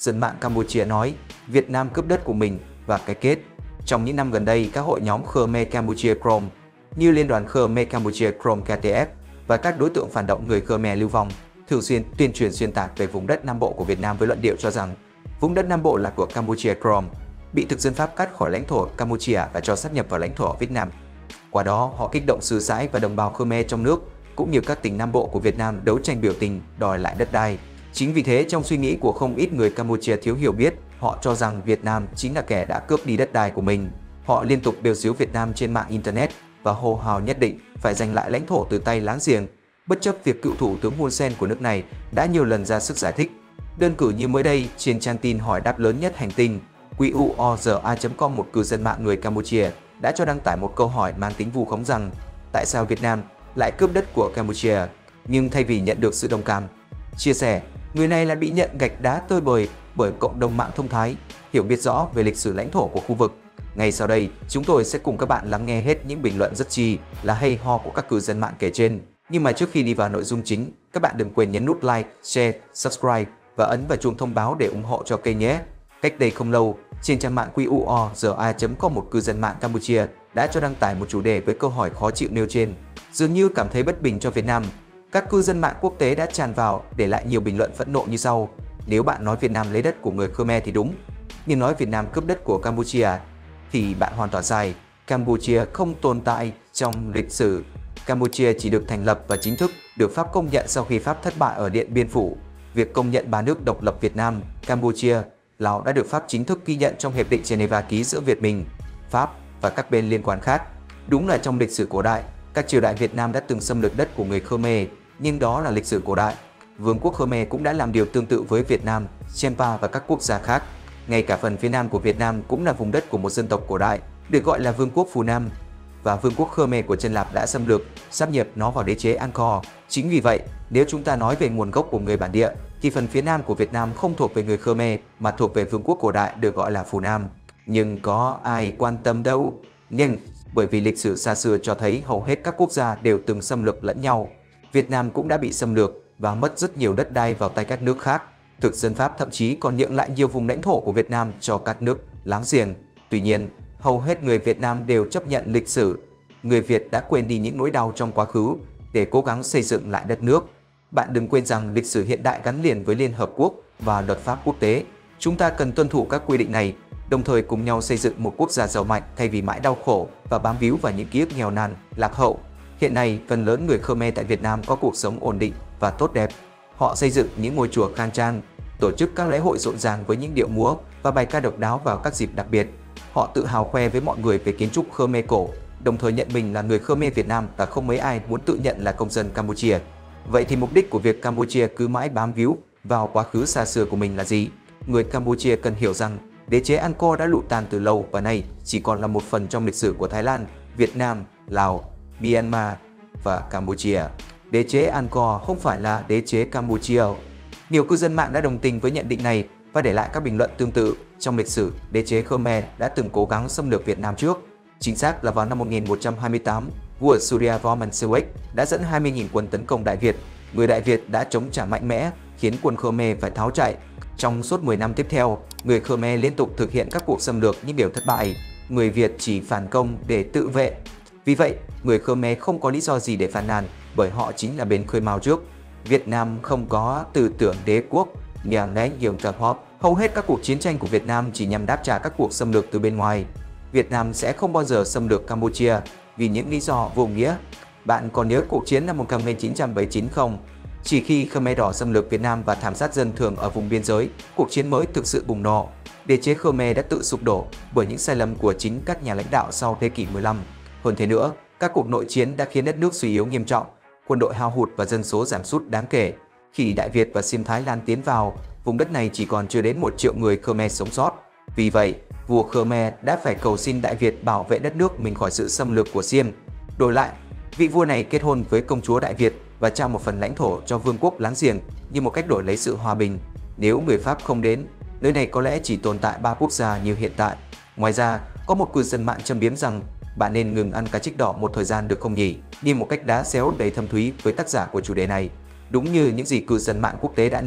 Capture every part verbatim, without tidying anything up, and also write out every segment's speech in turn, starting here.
dân mạng Campuchia nói Việt Nam cướp đất của mình và cái kết. Trong những năm gần đây, các hội nhóm Khmer Campuchia Krom như Liên đoàn Khmer Campuchia Krom K T F và các đối tượng phản động người Khmer lưu vong thường xuyên tuyên truyền xuyên tạc về vùng đất Nam Bộ của Việt Nam với luận điệu cho rằng vùng đất Nam Bộ là của Campuchia Krom, bị thực dân Pháp cắt khỏi lãnh thổ Campuchia và cho sáp nhập vào lãnh thổ Việt Nam. Qua đó, họ kích động sư sãi và đồng bào Khmer trong nước cũng như các tỉnh Nam Bộ của Việt Nam đấu tranh biểu tình đòi lại đất đai. Chính vì thế, trong suy nghĩ của không ít người Campuchia thiếu hiểu biết, họ cho rằng Việt Nam chính là kẻ đã cướp đi đất đai của mình. Họ liên tục bêu xếu Việt Nam trên mạng Internet và hô hào nhất định phải giành lại lãnh thổ từ tay láng giềng, bất chấp việc cựu thủ tướng Hun Sen của nước này đã nhiều lần ra sức giải thích. Đơn cử như mới đây, trên trang tin hỏi đáp lớn nhất hành tinh Q U O Z A chấm com, một cư dân mạng người Campuchia đã cho đăng tải một câu hỏi mang tính vu khống rằng tại sao Việt Nam lại cướp đất của Campuchia, nhưng thay vì nhận được sự đồng cảm, chia sẻ, người này lại bị nhận gạch đá tơi bời bởi cộng đồng mạng thông thái, hiểu biết rõ về lịch sử lãnh thổ của khu vực. Ngay sau đây, chúng tôi sẽ cùng các bạn lắng nghe hết những bình luận rất chi là hay ho của các cư dân mạng kể trên. Nhưng mà trước khi đi vào nội dung chính, các bạn đừng quên nhấn nút like, share, subscribe và ấn vào chuông thông báo để ủng hộ cho kênh nhé. Cách đây không lâu, trên trang mạng Q U O Z A chấm com, một cư dân mạng Campuchia đã cho đăng tải một chủ đề với câu hỏi khó chịu nêu trên. Dường như cảm thấy bất bình cho Việt Nam, các cư dân mạng quốc tế đã tràn vào để lại nhiều bình luận phẫn nộ như sau. Nếu bạn nói Việt Nam lấy đất của người Khmer thì đúng, nhưng nói Việt Nam cướp đất của Campuchia thì bạn hoàn toàn sai. Campuchia không tồn tại trong lịch sử. Campuchia chỉ được thành lập và chính thức được Pháp công nhận sau khi Pháp thất bại ở Điện Biên Phủ. Việc công nhận ba nước độc lập Việt Nam, Campuchia, Lào đã được Pháp chính thức ghi nhận trong Hiệp định Geneva ký giữa Việt Minh, Pháp và các bên liên quan khác. Đúng là trong lịch sử cổ đại, các triều đại Việt Nam đã từng xâm lược đất của người Khmer, nhưng đó là lịch sử cổ đại. Vương quốc Khmer cũng đã làm điều tương tự với Việt Nam, Champa và các quốc gia khác. Ngay cả phần phía Nam của Việt Nam cũng là vùng đất của một dân tộc cổ đại, được gọi là Vương quốc Phù Nam. Và Vương quốc Khmer của Chân Lạp đã xâm lược, sáp nhập nó vào đế chế Angkor. Chính vì vậy, nếu chúng ta nói về nguồn gốc của người bản địa, thì phần phía Nam của Việt Nam không thuộc về người Khmer mà thuộc về Vương quốc cổ đại được gọi là Phù Nam. Nhưng có ai quan tâm đâu. Nhưng bởi vì lịch sử xa xưa cho thấy hầu hết các quốc gia đều từng xâm lược lẫn nhau. Việt Nam cũng đã bị xâm lược và mất rất nhiều đất đai vào tay các nước khác. Thực dân Pháp thậm chí còn nhượng lại nhiều vùng lãnh thổ của Việt Nam cho các nước láng giềng. Tuy nhiên, hầu hết người Việt Nam đều chấp nhận lịch sử. Người Việt đã quên đi những nỗi đau trong quá khứ để cố gắng xây dựng lại đất nước. Bạn đừng quên rằng lịch sử hiện đại gắn liền với Liên Hợp Quốc và luật pháp quốc tế. Chúng ta cần tuân thủ các quy định này, đồng thời cùng nhau xây dựng một quốc gia giàu mạnh thay vì mãi đau khổ và bám víu vào những ký ức nghèo nàn, lạc hậu. Hiện nay, phần lớn người Khmer tại Việt Nam có cuộc sống ổn định và tốt đẹp. Họ xây dựng những ngôi chùa khang trang, tổ chức các lễ hội rộn ràng với những điệu múa và bài ca độc đáo vào các dịp đặc biệt. Họ tự hào khoe với mọi người về kiến trúc Khmer cổ, đồng thời nhận mình là người Khmer Việt Nam và không mấy ai muốn tự nhận là công dân Campuchia. Vậy thì mục đích của việc Campuchia cứ mãi bám víu vào quá khứ xa xưa của mình là gì? Người Campuchia cần hiểu rằng đế chế Angkor đã lụi tàn từ lâu và nay chỉ còn là một phần trong lịch sử của Thái Lan, Việt Nam, Lào, Myanmar và Campuchia. Đế chế Angkor không phải là đế chế Campuchia. Nhiều cư dân mạng đã đồng tình với nhận định này và để lại các bình luận tương tự. Trong lịch sử, đế chế Khmer đã từng cố gắng xâm lược Việt Nam trước. Chính xác là vào năm một nghìn một trăm hai mươi tám, vua Surya Varman Sewak đã dẫn hai mươi nghìn quân tấn công Đại Việt. Người Đại Việt đã chống trả mạnh mẽ, khiến quân Khmer phải tháo chạy. Trong suốt mười năm tiếp theo, người Khmer liên tục thực hiện các cuộc xâm lược nhưng đều thất bại. Người Việt chỉ phản công để tự vệ. Vì vậy, người Khmer không có lý do gì để phàn nàn bởi họ chính là bên khơi mào trước. Việt Nam không có tư tưởng đế quốc, nhàng đánh nhiều tập họp. Hầu hết các cuộc chiến tranh của Việt Nam chỉ nhằm đáp trả các cuộc xâm lược từ bên ngoài. Việt Nam sẽ không bao giờ xâm lược Campuchia vì những lý do vô nghĩa. Bạn còn nhớ cuộc chiến năm một nghìn chín trăm bảy mươi chín không? Chỉ khi Khmer Đỏ xâm lược Việt Nam và thảm sát dân thường ở vùng biên giới, cuộc chiến mới thực sự bùng nổ. Đế chế Khmer đã tự sụp đổ bởi những sai lầm của chính các nhà lãnh đạo sau thế kỷ mười lăm. Hơn thế nữa, các cuộc nội chiến đã khiến đất nước suy yếu nghiêm trọng, quân đội hao hụt và dân số giảm sút đáng kể. Khi Đại Việt và Xiêm Thái lan tiến vào, vùng đất này chỉ còn chưa đến một triệu người Khmer sống sót. Vì vậy, vua Khmer đã phải cầu xin Đại Việt bảo vệ đất nước mình khỏi sự xâm lược của Xiêm. Đổi lại, vị vua này kết hôn với công chúa Đại Việt và trao một phần lãnh thổ cho vương quốc láng giềng như một cách đổi lấy sự hòa bình. Nếu người Pháp không đến, nơi này có lẽ chỉ tồn tại ba quốc gia như hiện tại. Ngoài ra, có một cư dân mạng châm biếm rằng bạn nên ngừng ăn cá trích đỏ một thời gian được không nhỉ? Như một cách đá xéo đầy thâm thúy với tác giả của chủ đề này. Đúng như những gì cư dân mạng quốc tế đã nêu,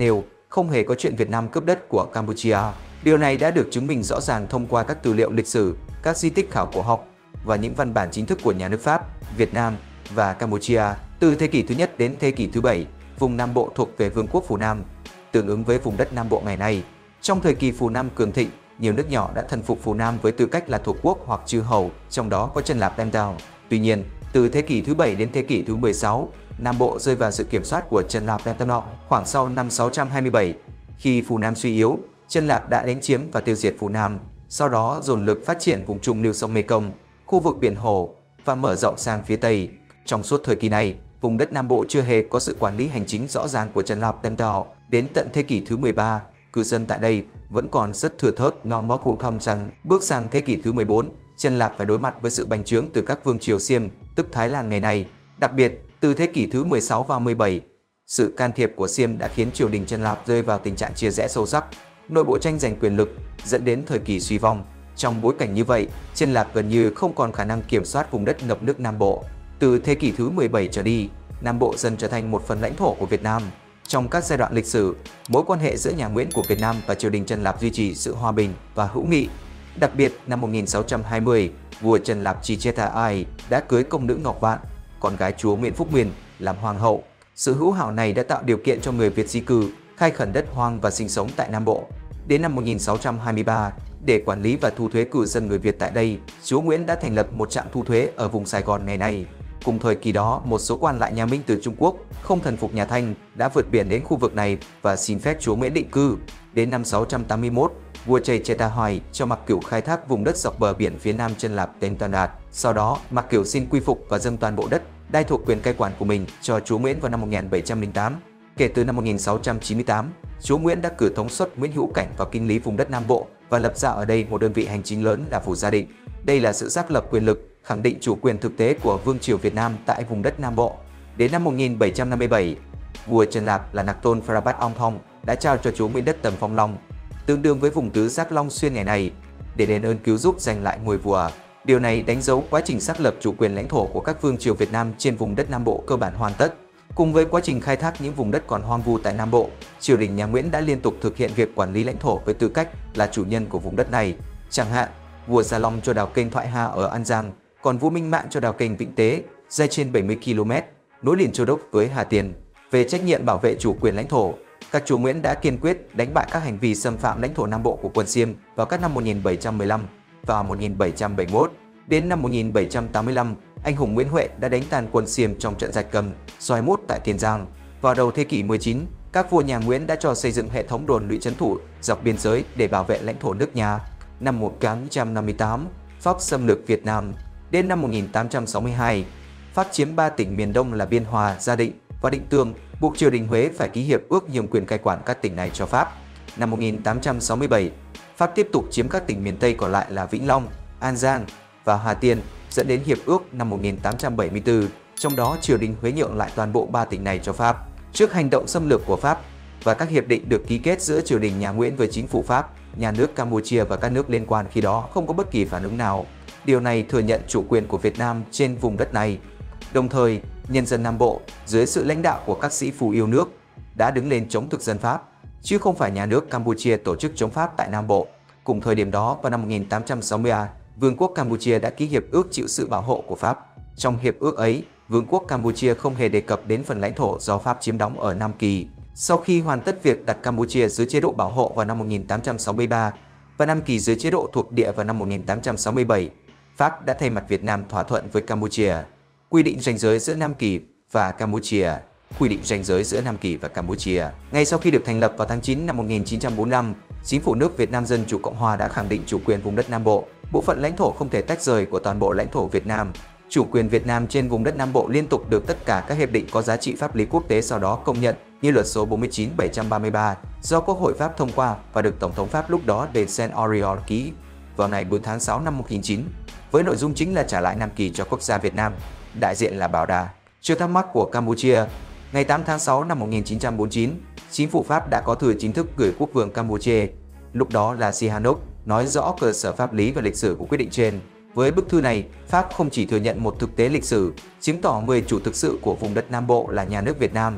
không hề có chuyện Việt Nam cướp đất của Campuchia. Điều này đã được chứng minh rõ ràng thông qua các tư liệu lịch sử, các di tích khảo cổ học và những văn bản chính thức của nhà nước Pháp, Việt Nam và Campuchia. Từ thế kỷ thứ nhất đến thế kỷ thứ bảy, vùng Nam Bộ thuộc về Vương quốc Phù Nam, tương ứng với vùng đất Nam Bộ ngày nay. Trong thời kỳ Phù Nam cường thịnh, nhiều nước nhỏ đã thần phục Phù Nam với tư cách là thuộc quốc hoặc chư hầu, trong đó có Chân Lạp Đan Tàu. Tuy nhiên, từ thế kỷ thứ bảy đến thế kỷ thứ mười sáu, Nam Bộ rơi vào sự kiểm soát của Chân Lạp Đan Tàu. Khoảng sau năm sáu trăm hai mươi bảy, khi Phù Nam suy yếu, Chân Lạp đã đánh chiếm và tiêu diệt Phù Nam, sau đó dồn lực phát triển vùng trung lưu sông Mekong, khu vực biển Hồ và mở rộng sang phía Tây. Trong suốt thời kỳ này, vùng đất Nam Bộ chưa hề có sự quản lý hành chính rõ ràng của Chân Lạp Đan Tàu. Đến tận thế kỷ thứ mười ba, cư dân tại đây vẫn còn rất thưa thớt. Non móc cụ không rằng bước sang thế kỷ thứ mười bốn, Chân Lạp phải đối mặt với sự bành trướng từ các vương triều Xiêm, tức Thái Lan ngày nay. Đặc biệt, từ thế kỷ thứ mười sáu và mười bảy, sự can thiệp của Xiêm đã khiến triều đình Chân Lạp rơi vào tình trạng chia rẽ sâu sắc, nội bộ tranh giành quyền lực, dẫn đến thời kỳ suy vong. Trong bối cảnh như vậy, Chân Lạp gần như không còn khả năng kiểm soát vùng đất ngập nước Nam Bộ. Từ thế kỷ thứ mười bảy trở đi, Nam Bộ dần trở thành một phần lãnh thổ của Việt Nam. Trong các giai đoạn lịch sử, mối quan hệ giữa nhà Nguyễn của Việt Nam và triều đình Chân Lạp duy trì sự hòa bình và hữu nghị. Đặc biệt, năm một nghìn sáu trăm hai mươi, vua Chân Lạp Chicheta Ai đã cưới công nữ Ngọc Vạn, con gái chúa Nguyễn Phúc Nguyên, làm hoàng hậu. Sự hữu hảo này đã tạo điều kiện cho người Việt di cư, khai khẩn đất hoang và sinh sống tại Nam Bộ. Đến năm một nghìn sáu trăm hai mươi ba, để quản lý và thu thuế cư dân người Việt tại đây, chúa Nguyễn đã thành lập một trạm thu thuế ở vùng Sài Gòn ngày nay. Cùng thời kỳ đó, một số quan lại nhà Minh từ Trung Quốc không thần phục nhà Thanh đã vượt biển đến khu vực này và xin phép chúa Nguyễn định cư. Đến năm sáu trăm tám mươi mốt, vua Chaycheta Hoài cho Mạc Cửu khai thác vùng đất dọc bờ biển phía nam Chân Lạp tên Toàn Đạt. Sau đó, Mạc Cửu xin quy phục và dâng toàn bộ đất đai thuộc quyền cai quản của mình cho chúa Nguyễn vào năm một nghìn bảy trăm lẻ tám. Kể từ năm một nghìn sáu trăm chín mươi tám, chúa Nguyễn đã cử thống suất Nguyễn Hữu Cảnh vào kinh lý vùng đất Nam Bộ và lập ra ở đây một đơn vị hành chính lớn là Phủ Gia Định. Đây là sự xác lập quyền lực, khẳng định chủ quyền thực tế của Vương triều Việt Nam tại vùng đất Nam Bộ. Đến năm một nghìn bảy trăm năm mươi bảy, vua Chân Lạp là Nạc Tôn Phrabat Ong Thong đã trao cho chúa Nguyễn đất Tầm Phong Long, tương đương với vùng tứ giác Long Xuyên ngày nay, để đền ơn cứu giúp giành lại ngôi vua. Điều này đánh dấu quá trình xác lập chủ quyền lãnh thổ của các vương triều Việt Nam trên vùng đất Nam Bộ cơ bản hoàn tất. Cùng với quá trình khai thác những vùng đất còn hoang vu tại Nam Bộ, triều đình nhà Nguyễn đã liên tục thực hiện việc quản lý lãnh thổ với tư cách là chủ nhân của vùng đất này. Chẳng hạn, vua Gia Long cho đào kênh Thoại Hà ở An Giang, còn vua Minh Mạng cho đào kênh Vĩnh Tế, dài trên bảy mươi ki lô mét, nối liền Châu Đốc với Hà Tiền. Về trách nhiệm bảo vệ chủ quyền lãnh thổ, các chúa Nguyễn đã kiên quyết đánh bại các hành vi xâm phạm lãnh thổ Nam Bộ của quân Xiêm vào các năm một nghìn bảy trăm mười lăm và một nghìn bảy trăm bảy mươi mốt. Đến năm một nghìn bảy trăm tám mươi lăm, anh hùng Nguyễn Huệ đã đánh tan quân Xiêm trong trận Rạch Cầm, Xoài Mốt tại Tiền Giang. Vào đầu thế kỷ mười chín, các vua nhà Nguyễn đã cho xây dựng hệ thống đồn lũy trấn thủ dọc biên giới để bảo vệ lãnh thổ nước nhà. Năm một nghìn tám trăm năm mươi tám, Pháp xâm lược Việt Nam. Đến năm một nghìn tám trăm sáu mươi hai, Pháp chiếm ba tỉnh miền Đông là Biên Hòa, Gia Định và Định Tương, buộc triều đình Huế phải ký hiệp ước nhường quyền cai quản các tỉnh này cho Pháp. Năm một nghìn tám trăm sáu mươi bảy, Pháp tiếp tục chiếm các tỉnh miền Tây còn lại là Vĩnh Long, An Giang và Hà Tiên, dẫn đến hiệp ước năm một nghìn tám trăm bảy mươi tư, trong đó triều đình Huế nhượng lại toàn bộ ba tỉnh này cho Pháp. Trước hành động xâm lược của Pháp và các hiệp định được ký kết giữa triều đình nhà Nguyễn với chính phủ Pháp, nhà nước Campuchia và các nước liên quan khi đó không có bất kỳ phản ứng nào. Điều này thừa nhận chủ quyền của Việt Nam trên vùng đất này. Đồng thời, nhân dân Nam Bộ dưới sự lãnh đạo của các sĩ phu yêu nước đã đứng lên chống thực dân Pháp, chứ không phải nhà nước Campuchia tổ chức chống Pháp tại Nam Bộ. Cùng thời điểm đó, vào năm một nghìn tám trăm sáu mươi ba, Vương quốc Campuchia đã ký hiệp ước chịu sự bảo hộ của Pháp. Trong hiệp ước ấy, Vương quốc Campuchia không hề đề cập đến phần lãnh thổ do Pháp chiếm đóng ở Nam Kỳ. Sau khi hoàn tất việc đặt Campuchia dưới chế độ bảo hộ vào năm một nghìn tám trăm sáu mươi ba và Nam Kỳ dưới chế độ thuộc địa vào năm một nghìn tám trăm sáu mươi bảy, Pháp đã thay mặt Việt Nam thỏa thuận với Campuchia, quy định ranh giới giữa Nam Kỳ và Campuchia, quy định ranh giới giữa Nam Kỳ và Campuchia. Ngay sau khi được thành lập vào tháng chín năm một nghìn chín trăm bốn mươi lăm, chính phủ nước Việt Nam Dân Chủ Cộng Hòa đã khẳng định chủ quyền vùng đất Nam Bộ, bộ phận lãnh thổ không thể tách rời của toàn bộ lãnh thổ Việt Nam. Chủ quyền Việt Nam trên vùng đất Nam Bộ liên tục được tất cả các hiệp định có giá trị pháp lý quốc tế sau đó công nhận, như luật số bốn mươi chín bảy trăm ba mươi ba do Quốc hội Pháp thông qua và được Tổng thống Pháp lúc đó de Saint-Auriol ký vào ngày bốn tháng sáu năm một nghìn chín trăm, với nội dung chính là trả lại Nam Kỳ cho quốc gia Việt Nam, đại diện là Bảo Đà. Trước thắc mắc của Campuchia, ngày tám tháng sáu năm một nghìn chín trăm bốn mươi chín, chính phủ Pháp đã có thư chính thức gửi quốc vương Campuchia, lúc đó là Sihanouk, nói rõ cơ sở pháp lý và lịch sử của quyết định trên. Với bức thư này, Pháp không chỉ thừa nhận một thực tế lịch sử, chứng tỏ người chủ thực sự của vùng đất Nam Bộ là nhà nước Việt Nam,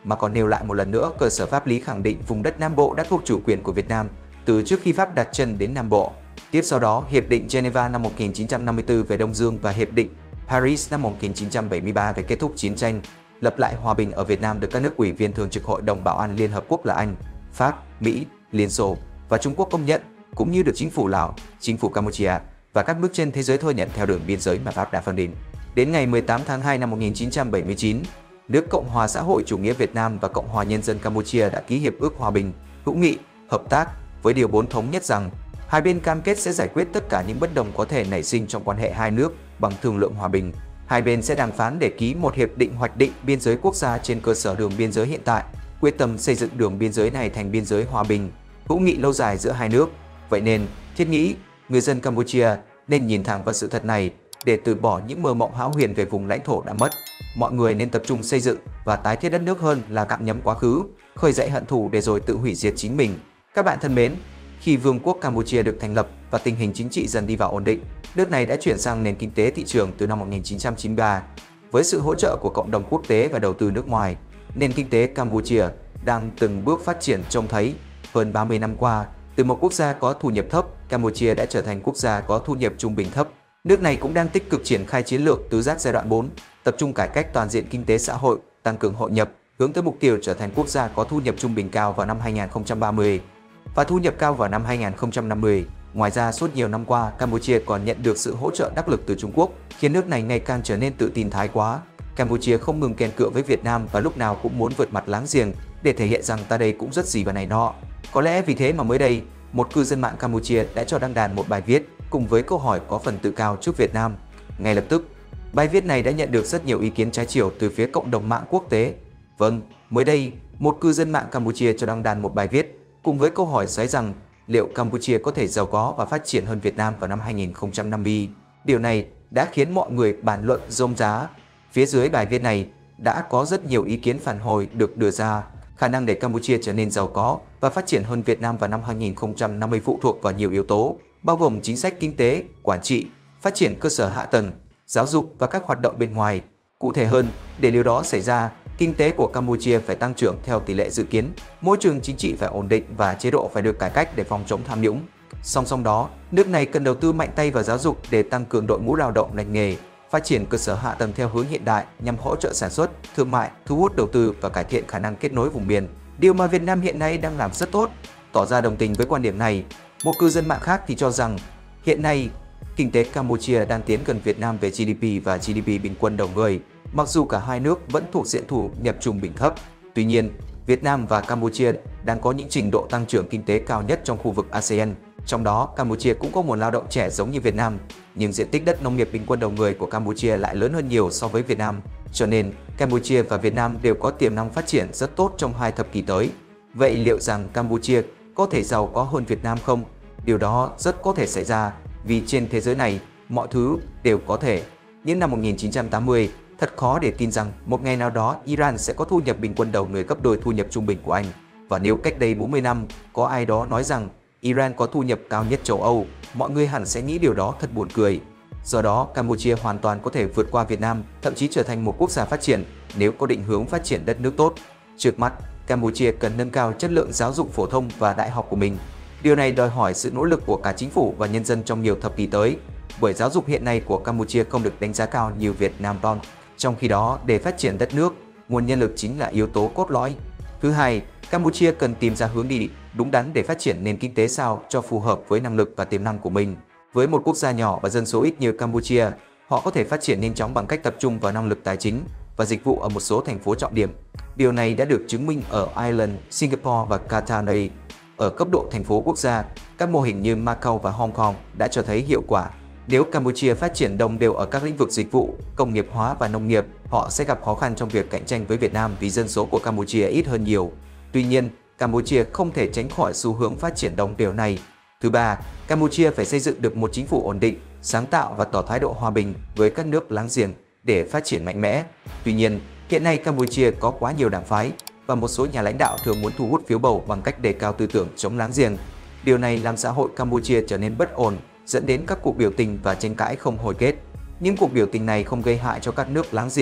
mà còn nêu lại một lần nữa cơ sở pháp lý khẳng định vùng đất Nam Bộ đã thuộc chủ quyền của Việt Nam từ trước khi Pháp đặt chân đến Nam Bộ. Tiếp sau đó, Hiệp định Geneva năm một nghìn chín trăm năm mươi tư về Đông Dương và Hiệp định Paris năm một nghìn chín trăm bảy mươi ba về kết thúc chiến tranh, lập lại hòa bình ở Việt Nam được các nước ủy viên Thường trực Hội đồng Bảo an Liên Hợp Quốc là Anh, Pháp, Mỹ, Liên Xô và Trung Quốc công nhận, cũng như được chính phủ Lào, chính phủ Campuchia và các nước trên thế giới thừa nhận theo đường biên giới mà Pháp đã phân định. Đến ngày mười tám tháng hai năm một nghìn chín trăm bảy mươi chín, nước Cộng hòa xã hội chủ nghĩa Việt Nam và Cộng hòa Nhân dân Campuchia đã ký hiệp ước hòa bình, hữu nghị, hợp tác với điều bốn thống nhất rằng hai bên cam kết sẽ giải quyết tất cả những bất đồng có thể nảy sinh trong quan hệ hai nước bằng thương lượng hòa bình. Hai bên sẽ đàm phán để ký một hiệp định hoạch định biên giới quốc gia trên cơ sở đường biên giới hiện tại, quyết tâm xây dựng đường biên giới này thành biên giới hòa bình, hữu nghị lâu dài giữa hai nước. Vậy nên, thiết nghĩ, người dân Campuchia nên nhìn thẳng vào sự thật này để từ bỏ những mơ mộng hão huyền về vùng lãnh thổ đã mất. Mọi người nên tập trung xây dựng và tái thiết đất nước hơn là gặm nhấm quá khứ, khơi dậy hận thù để rồi tự hủy diệt chính mình. Các bạn thân mến, khi Vương quốc Campuchia được thành lập và tình hình chính trị dần đi vào ổn định, nước này đã chuyển sang nền kinh tế thị trường từ năm một nghìn chín trăm chín mươi ba. Với sự hỗ trợ của cộng đồng quốc tế và đầu tư nước ngoài, nền kinh tế Campuchia đang từng bước phát triển trông thấy. Hơn ba mươi năm qua, từ một quốc gia có thu nhập thấp, Campuchia đã trở thành quốc gia có thu nhập trung bình thấp. Nước này cũng đang tích cực triển khai chiến lược tứ giác giai đoạn bốn, tập trung cải cách toàn diện kinh tế xã hội, tăng cường hội nhập, hướng tới mục tiêu trở thành quốc gia có thu nhập trung bình cao vào năm hai nghìn không trăm ba mươi và thu nhập cao vào năm hai nghìn không trăm năm mươi. Ngoài ra, suốt nhiều năm qua, Campuchia còn nhận được sự hỗ trợ đắc lực từ Trung Quốc, khiến nước này ngày càng trở nên tự tin thái quá. Campuchia không ngừng kèn cựa với Việt Nam và lúc nào cũng muốn vượt mặt láng giềng để thể hiện rằng ta đây cũng rất gì và này nọ. Có lẽ vì thế mà mới đây, một cư dân mạng Campuchia đã cho đăng đàn một bài viết cùng với câu hỏi có phần tự cao trước Việt Nam. Ngay lập tức, bài viết này đã nhận được rất nhiều ý kiến trái chiều từ phía cộng đồng mạng quốc tế. Vâng, mới đây, một cư dân mạng Campuchia cho đăng đàn một bài viết cùng với câu hỏi xoáy rằng liệu Campuchia có thể giàu có và phát triển hơn Việt Nam vào năm hai nghìn không trăm năm mươi? Điều này đã khiến mọi người bàn luận rôm rá. Phía dưới bài viết này đã có rất nhiều ý kiến phản hồi được đưa ra. Khả năng để Campuchia trở nên giàu có và phát triển hơn Việt Nam vào năm hai nghìn không trăm năm mươi phụ thuộc vào nhiều yếu tố, bao gồm chính sách kinh tế, quản trị, phát triển cơ sở hạ tầng, giáo dục và các hoạt động bên ngoài. Cụ thể hơn, để điều đó xảy ra, kinh tế của Campuchia phải tăng trưởng theo tỷ lệ dự kiến, môi trường chính trị phải ổn định và chế độ phải được cải cách để phòng chống tham nhũng. Song song đó, nước này cần đầu tư mạnh tay vào giáo dục để tăng cường đội ngũ lao động lành nghề, phát triển cơ sở hạ tầng theo hướng hiện đại nhằm hỗ trợ sản xuất, thương mại, thu hút đầu tư và cải thiện khả năng kết nối vùng miền. Điều mà Việt Nam hiện nay đang làm rất tốt. Tỏ ra đồng tình với quan điểm này, một cư dân mạng khác thì cho rằng hiện nay kinh tế Campuchia đang tiến gần Việt Nam về giê đê pê và giê đê pê bình quân đầu người, mặc dù cả hai nước vẫn thuộc diện thu nhập trung bình thấp. Tuy nhiên, Việt Nam và Campuchia đang có những trình độ tăng trưởng kinh tế cao nhất trong khu vực a sê an. Trong đó, Campuchia cũng có nguồn lao động trẻ giống như Việt Nam, nhưng diện tích đất nông nghiệp bình quân đầu người của Campuchia lại lớn hơn nhiều so với Việt Nam. Cho nên, Campuchia và Việt Nam đều có tiềm năng phát triển rất tốt trong hai thập kỷ tới. Vậy liệu rằng Campuchia có thể giàu có hơn Việt Nam không? Điều đó rất có thể xảy ra, vì trên thế giới này, mọi thứ đều có thể. Những năm một nghìn chín trăm tám mươi, thật khó để tin rằng một ngày nào đó Iran sẽ có thu nhập bình quân đầu người gấp đôi thu nhập trung bình của Anh. Và nếu cách đây bốn mươi năm, có ai đó nói rằng Iran có thu nhập cao nhất châu Âu, mọi người hẳn sẽ nghĩ điều đó thật buồn cười. Do đó, Campuchia hoàn toàn có thể vượt qua Việt Nam, thậm chí trở thành một quốc gia phát triển nếu có định hướng phát triển đất nước tốt. Trước mắt, Campuchia cần nâng cao chất lượng giáo dục phổ thông và đại học của mình. Điều này đòi hỏi sự nỗ lực của cả chính phủ và nhân dân trong nhiều thập kỷ tới, bởi giáo dục hiện nay của Campuchia không được đánh giá cao như Việt Nam đon. Trong khi đó, để phát triển đất nước, nguồn nhân lực chính là yếu tố cốt lõi. Thứ hai, Campuchia cần tìm ra hướng đi đúng đắn để phát triển nền kinh tế sao cho phù hợp với năng lực và tiềm năng của mình. Với một quốc gia nhỏ và dân số ít như Campuchia, họ có thể phát triển nhanh chóng bằng cách tập trung vào năng lực tài chính và dịch vụ ở một số thành phố trọng điểm. Điều này đã được chứng minh ở Ireland, Singapore và Qatar này. Ở cấp độ thành phố quốc gia, các mô hình như Macau và Hong Kong đã cho thấy hiệu quả. Nếu Campuchia phát triển đồng đều ở các lĩnh vực dịch vụ, công nghiệp hóa và nông nghiệp, họ sẽ gặp khó khăn trong việc cạnh tranh với Việt Nam vì dân số của Campuchia ít hơn nhiều. Tuy nhiên, Campuchia không thể tránh khỏi xu hướng phát triển đồng đều này. Thứ ba, Campuchia phải xây dựng được một chính phủ ổn định, sáng tạo và tỏ thái độ hòa bình với các nước láng giềng để phát triển mạnh mẽ. Tuy nhiên, hiện nay Campuchia có quá nhiều đảng phái và một số nhà lãnh đạo thường muốn thu hút phiếu bầu bằng cách đề cao tư tưởng chống láng giềng. Điều này làm xã hội Campuchia trở nên bất ổn, dẫn đến các cuộc biểu tình và tranh cãi không hồi kết. Những cuộc biểu tình này không gây hại cho các nước láng giềng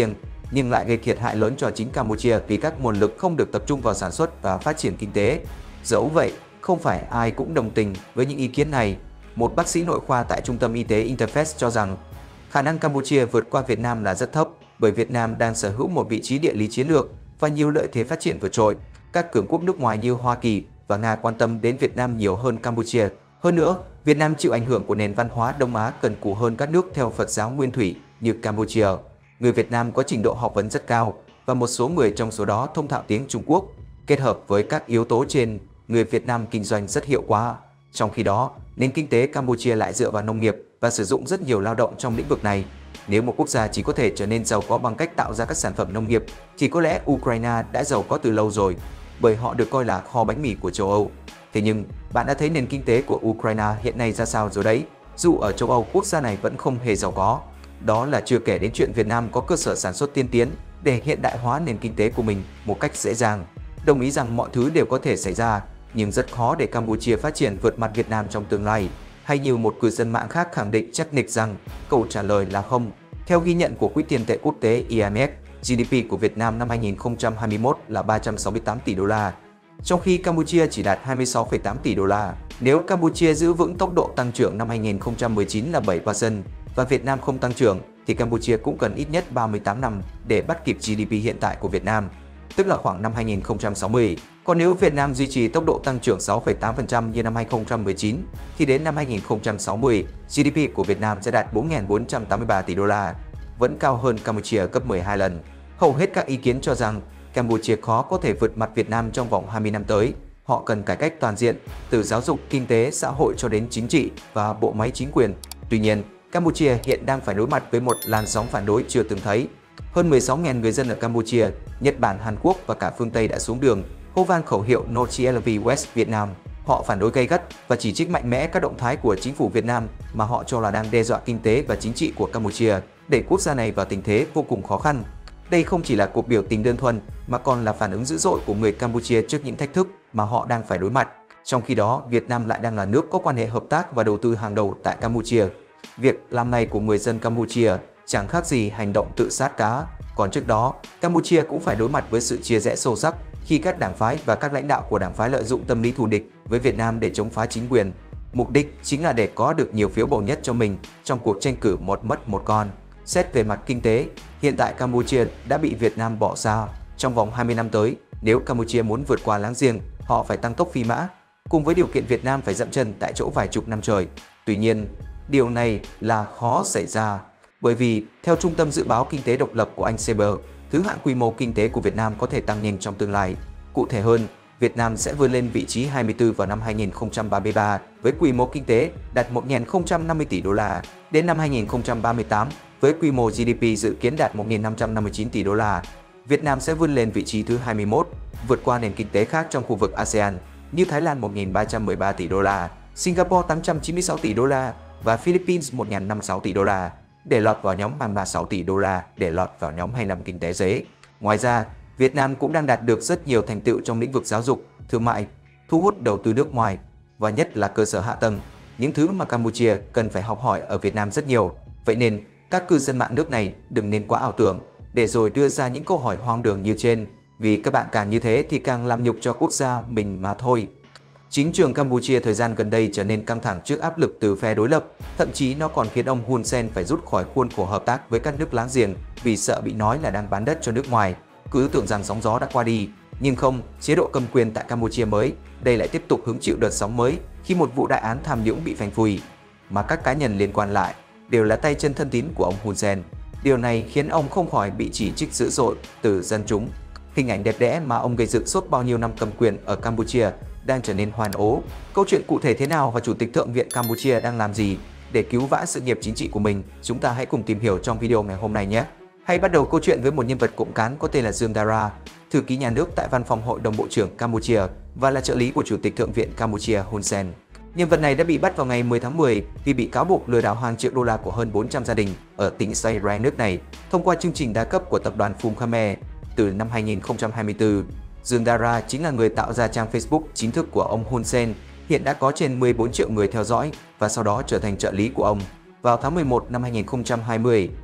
nhưng lại gây thiệt hại lớn cho chính Campuchia vì các nguồn lực không được tập trung vào sản xuất và phát triển kinh tế. Dẫu vậy, không phải ai cũng đồng tình với những ý kiến này. Một bác sĩ nội khoa tại Trung tâm Y tế Interface cho rằng khả năng Campuchia vượt qua Việt Nam là rất thấp bởi Việt Nam đang sở hữu một vị trí địa lý chiến lược và nhiều lợi thế phát triển vượt trội. Các cường quốc nước ngoài như Hoa Kỳ và Nga quan tâm đến Việt Nam nhiều hơn Campuchia. Hơn nữa, Việt Nam chịu ảnh hưởng của nền văn hóa Đông Á cần cù hơn các nước theo Phật giáo Nguyên Thủy như Campuchia. Người Việt Nam có trình độ học vấn rất cao và một số người trong số đó thông thạo tiếng Trung Quốc. Kết hợp với các yếu tố trên, người Việt Nam kinh doanh rất hiệu quả. Trong khi đó, nền kinh tế Campuchia lại dựa vào nông nghiệp và sử dụng rất nhiều lao động trong lĩnh vực này. Nếu một quốc gia chỉ có thể trở nên giàu có bằng cách tạo ra các sản phẩm nông nghiệp, thì có lẽ Ukraine đã giàu có từ lâu rồi, bởi họ được coi là kho bánh mì của châu Âu. Thế nhưng, bạn đã thấy nền kinh tế của Ukraine hiện nay ra sao rồi đấy? Dù ở châu Âu, quốc gia này vẫn không hề giàu có. Đó là chưa kể đến chuyện Việt Nam có cơ sở sản xuất tiên tiến để hiện đại hóa nền kinh tế của mình một cách dễ dàng. Đồng ý rằng mọi thứ đều có thể xảy ra, nhưng rất khó để Campuchia phát triển vượt mặt Việt Nam trong tương lai. Hay như một cư dân mạng khác khẳng định chắc nịch rằng câu trả lời là không. Theo ghi nhận của Quỹ tiền tệ quốc tế I M F, G D P của Việt Nam năm hai nghìn không trăm hai mươi mốt là ba trăm sáu mươi tám tỷ đô la, trong khi Campuchia chỉ đạt hai mươi sáu phẩy tám tỷ đô la. Nếu Campuchia giữ vững tốc độ tăng trưởng năm hai nghìn không trăm mười chín là bảy phần trăm và Việt Nam không tăng trưởng, thì Campuchia cũng cần ít nhất ba mươi tám năm để bắt kịp G D P hiện tại của Việt Nam, tức là khoảng năm hai nghìn không trăm sáu mươi. Còn nếu Việt Nam duy trì tốc độ tăng trưởng sáu phẩy tám phần trăm như năm hai nghìn không trăm mười chín, thì đến năm hai nghìn không trăm sáu mươi, G D P của Việt Nam sẽ đạt bốn nghìn bốn trăm tám mươi ba tỷ đô la, vẫn cao hơn Campuchia gấp mười hai lần. Hầu hết các ý kiến cho rằng Campuchia khó có thể vượt mặt Việt Nam trong vòng hai mươi năm tới. Họ cần cải cách toàn diện, từ giáo dục, kinh tế, xã hội cho đến chính trị và bộ máy chính quyền. Tuy nhiên, Campuchia hiện đang phải đối mặt với một làn sóng phản đối chưa từng thấy. Hơn mười sáu nghìn người dân ở Campuchia, Nhật Bản, Hàn Quốc và cả phương Tây đã xuống đường, hô vang khẩu hiệu No xê lờ vê West Việt Nam. Họ phản đối gay gắt và chỉ trích mạnh mẽ các động thái của chính phủ Việt Nam mà họ cho là đang đe dọa kinh tế và chính trị của Campuchia, đẩy quốc gia này vào tình thế vô cùng khó khăn. Đây không chỉ là cuộc biểu tình đơn thuần mà còn là phản ứng dữ dội của người Campuchia trước những thách thức mà họ đang phải đối mặt. Trong khi đó, Việt Nam lại đang là nước có quan hệ hợp tác và đầu tư hàng đầu tại Campuchia. Việc làm này của người dân Campuchia chẳng khác gì hành động tự sát cá. Còn trước đó, Campuchia cũng phải đối mặt với sự chia rẽ sâu sắc khi các đảng phái và các lãnh đạo của đảng phái lợi dụng tâm lý thù địch với Việt Nam để chống phá chính quyền. Mục đích chính là để có được nhiều phiếu bầu nhất cho mình trong cuộc tranh cử một mất một con. Xét về mặt kinh tế, hiện tại Campuchia đã bị Việt Nam bỏ xa. Trong vòng hai mươi năm tới, nếu Campuchia muốn vượt qua láng giềng, họ phải tăng tốc phi mã, cùng với điều kiện Việt Nam phải dậm chân tại chỗ vài chục năm trời. Tuy nhiên, điều này là khó xảy ra, bởi vì theo Trung tâm Dự báo Kinh tế Độc lập của Anh xê bê, thứ hạng quy mô kinh tế của Việt Nam có thể tăng nhanh trong tương lai. Cụ thể hơn, Việt Nam sẽ vươn lên vị trí hai mươi tư vào năm hai nghìn không trăm ba mươi ba với quy mô kinh tế đạt một nghìn không trăm năm mươi tỷ đô la. Đến năm hai nghìn không trăm ba mươi tám, với quy mô G D P dự kiến đạt một nghìn năm trăm năm mươi chín tỷ đô la, Việt Nam sẽ vươn lên vị trí thứ hai mươi mốt, vượt qua nền kinh tế khác trong khu vực a sê an như Thái Lan một nghìn ba trăm mười ba tỷ đô la, Singapore tám trăm chín mươi sáu tỷ đô la và Philippines một nghìn năm mươi sáu tỷ đô la, để lọt vào nhóm ba mươi sáu tỷ đô la để lọt vào nhóm hai mươi lăm kinh tế giới. Ngoài ra, Việt Nam cũng đang đạt được rất nhiều thành tựu trong lĩnh vực giáo dục, thương mại, thu hút đầu tư nước ngoài và nhất là cơ sở hạ tầng, những thứ mà Campuchia cần phải học hỏi ở Việt Nam rất nhiều. Vậy nên, các cư dân mạng nước này đừng nên quá ảo tưởng để rồi đưa ra những câu hỏi hoang đường như trên, vì các bạn càng như thế thì càng làm nhục cho quốc gia mình mà thôi. Chính trường Campuchia thời gian gần đây trở nên căng thẳng trước áp lực từ phe đối lập, thậm chí nó còn khiến ông Hun Sen phải rút khỏi khuôn khổ hợp tác với các nước láng giềng vì sợ bị nói là đang bán đất cho nước ngoài. Cứ tưởng rằng sóng gió đã qua đi, nhưng không, chế độ cầm quyền tại Campuchia mới, đây lại tiếp tục hứng chịu đợt sóng mới khi một vụ đại án tham nhũng bị phanh phui, mà các cá nhân liên quan lại đều là tay chân thân tín của ông Hun Sen. Điều này khiến ông không khỏi bị chỉ trích dữ dội từ dân chúng. Hình ảnh đẹp đẽ mà ông gây dựng suốt bao nhiêu năm cầm quyền ở Campuchia đang trở nên hoan ố. Câu chuyện cụ thể thế nào và Chủ tịch Thượng viện Campuchia đang làm gì để cứu vãn sự nghiệp chính trị của mình, chúng ta hãy cùng tìm hiểu trong video ngày hôm nay nhé. Hãy bắt đầu câu chuyện với một nhân vật cộng cán có tên là Dương Dara, thư ký nhà nước tại Văn phòng Hội đồng Bộ trưởng Campuchia và là trợ lý của Chủ tịch Thượng viện Campuchia Hun Sen. Nhân vật này đã bị bắt vào ngày mười tháng mười vì bị cáo buộc lừa đảo hàng triệu đô la của hơn bốn trăm gia đình ở tỉnh Say Rai nước này thông qua chương trình đa cấp của tập đoàn Phum Khmer từ năm hai nghìn không trăm hai mươi tư. Dương Dara chính là người tạo ra trang Facebook chính thức của ông Hun Sen, hiện đã có trên mười bốn triệu người theo dõi và sau đó trở thành trợ lý của ông. Vào tháng mười một năm hai nghìn không trăm hai mươi,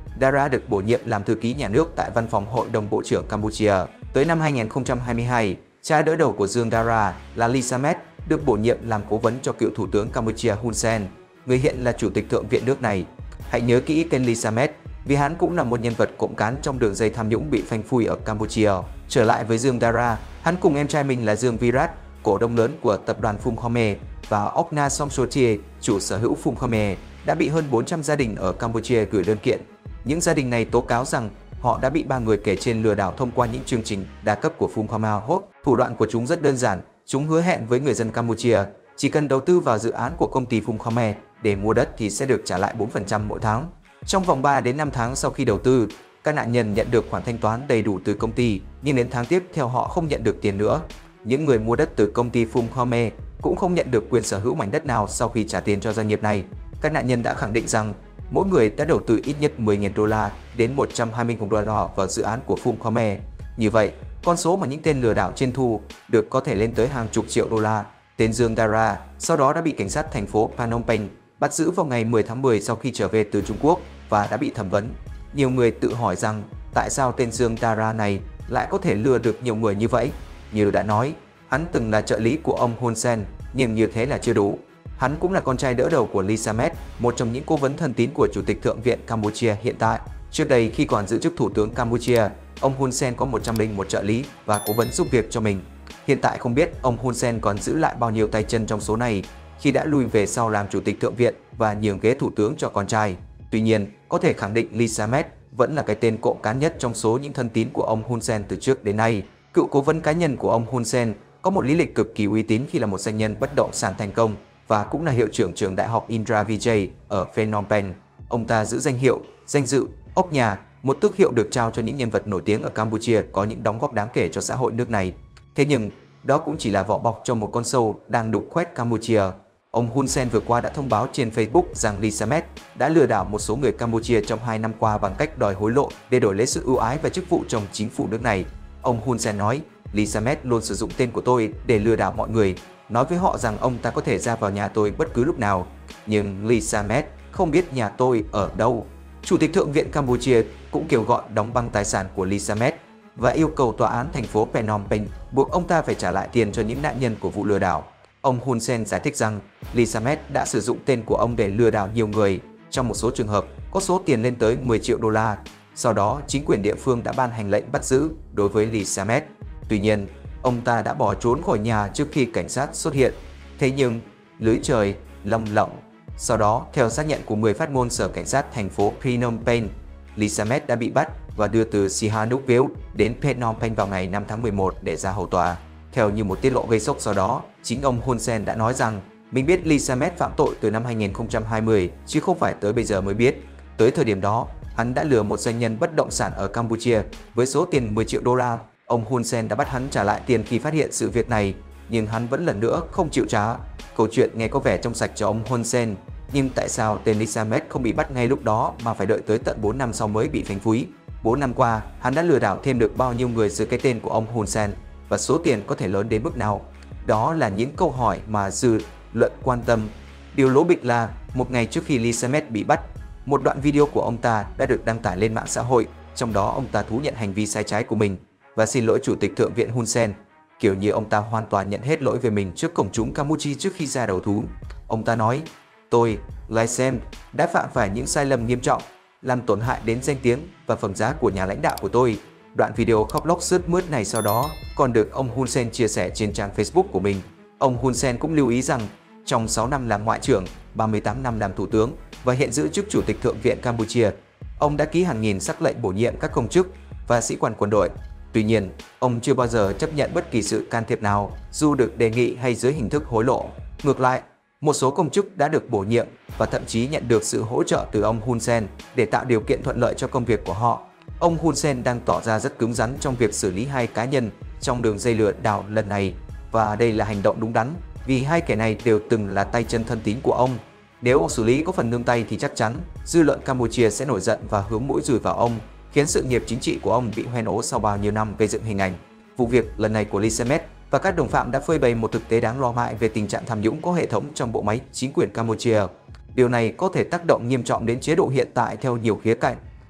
Dara được bổ nhiệm làm thư ký nhà nước tại Văn phòng Hội đồng Bộ trưởng Campuchia. Tới năm hai nghìn không trăm hai mươi hai, cha đỡ đầu của Dương Dara là Lee Samet được bổ nhiệm làm cố vấn cho cựu Thủ tướng Campuchia Hun Sen, người hiện là Chủ tịch Thượng viện nước này. Hãy nhớ kỹ tên Lee Samet vì hắn cũng là một nhân vật cộng cán trong đường dây tham nhũng bị phanh phui ở Campuchia. Trở lại với Dương Dara, hắn cùng em trai mình là Dương Virat, cổ đông lớn của tập đoàn Phum Khmer, và Okna Somsothie, chủ sở hữu Phum Khmer, đã bị hơn bốn trăm gia đình ở Campuchia gửi đơn kiện. Những gia đình này tố cáo rằng họ đã bị ba người kể trên lừa đảo thông qua những chương trình đa cấp của Phum Khmer Hope. Thủ đoạn của chúng rất đơn giản, chúng hứa hẹn với người dân Campuchia chỉ cần đầu tư vào dự án của công ty Phum Khmer để mua đất thì sẽ được trả lại bốn phần trăm mỗi tháng. Trong vòng ba đến năm tháng sau khi đầu tư, các nạn nhân nhận được khoản thanh toán đầy đủ từ công ty, nhưng đến tháng tiếp theo họ không nhận được tiền nữa. Những người mua đất từ công ty Phum Khmer cũng không nhận được quyền sở hữu mảnh đất nào sau khi trả tiền cho doanh nghiệp này. Các nạn nhân đã khẳng định rằng mỗi người đã đầu tư ít nhất mười nghìn đô la đến một trăm hai mươi nghìn đô la vào dự án của Phum Khmer. Như vậy, con số mà những tên lừa đảo trên thu được có thể lên tới hàng chục triệu đô la. Tên Dương Dara sau đó đã bị cảnh sát thành phố Phnom Penh bắt giữ vào ngày mười tháng mười sau khi trở về từ Trung Quốc và đã bị thẩm vấn. Nhiều người tự hỏi rằng tại sao tên Dương Dara này lại có thể lừa được nhiều người như vậy. Như đã nói, hắn từng là trợ lý của ông Hun Sen, nhưng như thế là chưa đủ. Hắn cũng là con trai đỡ đầu của Lee Samet, một trong những cố vấn thân tín của Chủ tịch Thượng viện Campuchia hiện tại. Trước đây khi còn giữ chức Thủ tướng Campuchia, ông Hun Sen có một trăm lẻ một trợ lý và cố vấn giúp việc cho mình. Hiện tại không biết ông Hun Sen còn giữ lại bao nhiêu tay chân trong số này khi đã lui về sau làm Chủ tịch Thượng viện và nhường ghế Thủ tướng cho con trai. Tuy nhiên, có thể khẳng định Lee Samet vẫn là cái tên cộng cán nhất trong số những thân tín của ông Hun Sen từ trước đến nay. Cựu cố vấn cá nhân của ông Hun Sen có một lý lịch cực kỳ uy tín khi là một doanh nhân bất động sản thành công và cũng là hiệu trưởng trường đại học Indira Vijay ở Phnom Penh. Ông ta giữ danh hiệu, danh dự, ốc nhà, một tước hiệu được trao cho những nhân vật nổi tiếng ở Campuchia có những đóng góp đáng kể cho xã hội nước này. Thế nhưng, đó cũng chỉ là vỏ bọc cho một con sâu đang đục khoét Campuchia. Ông Hun Sen vừa qua đã thông báo trên Facebook rằng Lee Samet đã lừa đảo một số người Campuchia trong hai năm qua bằng cách đòi hối lộ để đổi lấy sự ưu ái và chức vụ trong chính phủ nước này. Ông Hun Sen nói, Lee Samet luôn sử dụng tên của tôi để lừa đảo mọi người, nói với họ rằng ông ta có thể ra vào nhà tôi bất cứ lúc nào. Nhưng Lee Samet không biết nhà tôi ở đâu. Chủ tịch Thượng viện Campuchia cũng kêu gọi đóng băng tài sản của Lee Samet và yêu cầu tòa án thành phố Phnom Penh buộc ông ta phải trả lại tiền cho những nạn nhân của vụ lừa đảo. Ông Hun Sen giải thích rằng Lee Samet đã sử dụng tên của ông để lừa đảo nhiều người, trong một số trường hợp có số tiền lên tới mười triệu đô la. Sau đó, chính quyền địa phương đã ban hành lệnh bắt giữ đối với Lee Samet. Tuy nhiên, ông ta đã bỏ trốn khỏi nhà trước khi cảnh sát xuất hiện. Thế nhưng, lưới trời lồng lộng. Sau đó, theo xác nhận của mười phát ngôn sở cảnh sát thành phố Phnom Penh, Lee Samet đã bị bắt và đưa từ Sihanoukville đến Phnom Penh vào ngày năm tháng mười một để ra hầu tòa. Theo như một tiết lộ gây sốc sau đó, chính ông Hun Sen đã nói rằng mình biết Lee Samet phạm tội từ năm hai nghìn không trăm hai mươi chứ không phải tới bây giờ mới biết. Tới thời điểm đó, hắn đã lừa một doanh nhân bất động sản ở Campuchia với số tiền mười triệu đô la. Ông Hun Sen đã bắt hắn trả lại tiền khi phát hiện sự việc này, nhưng hắn vẫn lần nữa không chịu trả. Câu chuyện nghe có vẻ trong sạch cho ông Hun Sen, nhưng tại sao tên Lee Samet không bị bắt ngay lúc đó mà phải đợi tới tận bốn năm sau mới bị phanh phui? bốn năm qua, hắn đã lừa đảo thêm được bao nhiêu người dưới cái tên của ông Hun Sen và số tiền có thể lớn đến mức nào? Đó là những câu hỏi mà dư luận quan tâm. Điều lố bịch là một ngày trước khi Lee Samet bị bắt, một đoạn video của ông ta đã được đăng tải lên mạng xã hội, trong đó ông ta thú nhận hành vi sai trái của mình và xin lỗi Chủ tịch Thượng viện Hun Sen, kiểu như ông ta hoàn toàn nhận hết lỗi về mình trước công chúng Campuchia trước khi ra đầu thú. Ông ta nói, tôi, Lee Samet, đã phạm phải những sai lầm nghiêm trọng, làm tổn hại đến danh tiếng và phẩm giá của nhà lãnh đạo của tôi. Đoạn video khóc lóc sướt mướt này sau đó còn được ông Hun Sen chia sẻ trên trang Facebook của mình. Ông Hun Sen cũng lưu ý rằng trong sáu năm làm ngoại trưởng, ba mươi tám năm làm thủ tướng và hiện giữ chức Chủ tịch Thượng viện Campuchia, ông đã ký hàng nghìn sắc lệnh bổ nhiệm các công chức và sĩ quan quân đội. Tuy nhiên, ông chưa bao giờ chấp nhận bất kỳ sự can thiệp nào, dù được đề nghị hay dưới hình thức hối lộ. Ngược lại, một số công chức đã được bổ nhiệm và thậm chí nhận được sự hỗ trợ từ ông Hun Sen để tạo điều kiện thuận lợi cho công việc của họ. Ông Hun Sen đang tỏ ra rất cứng rắn trong việc xử lý hai cá nhân trong đường dây lừa đảo lần này, và đây là hành động đúng đắn vì hai kẻ này đều từng là tay chân thân tín của ông. Nếu ông xử lý có phần nương tay thì chắc chắn dư luận Campuchia sẽ nổi giận và hướng mũi dùi vào ông, khiến sự nghiệp chính trị của ông bị hoen ố sau bao nhiêu năm gây dựng hình ảnh. Vụ việc lần này của Lee Samet và các đồng phạm đã phơi bày một thực tế đáng lo ngại về tình trạng tham nhũng có hệ thống trong bộ máy chính quyền Campuchia. Điều này có thể tác động nghiêm trọng đến chế độ hiện tại theo nhiều khía cạnh.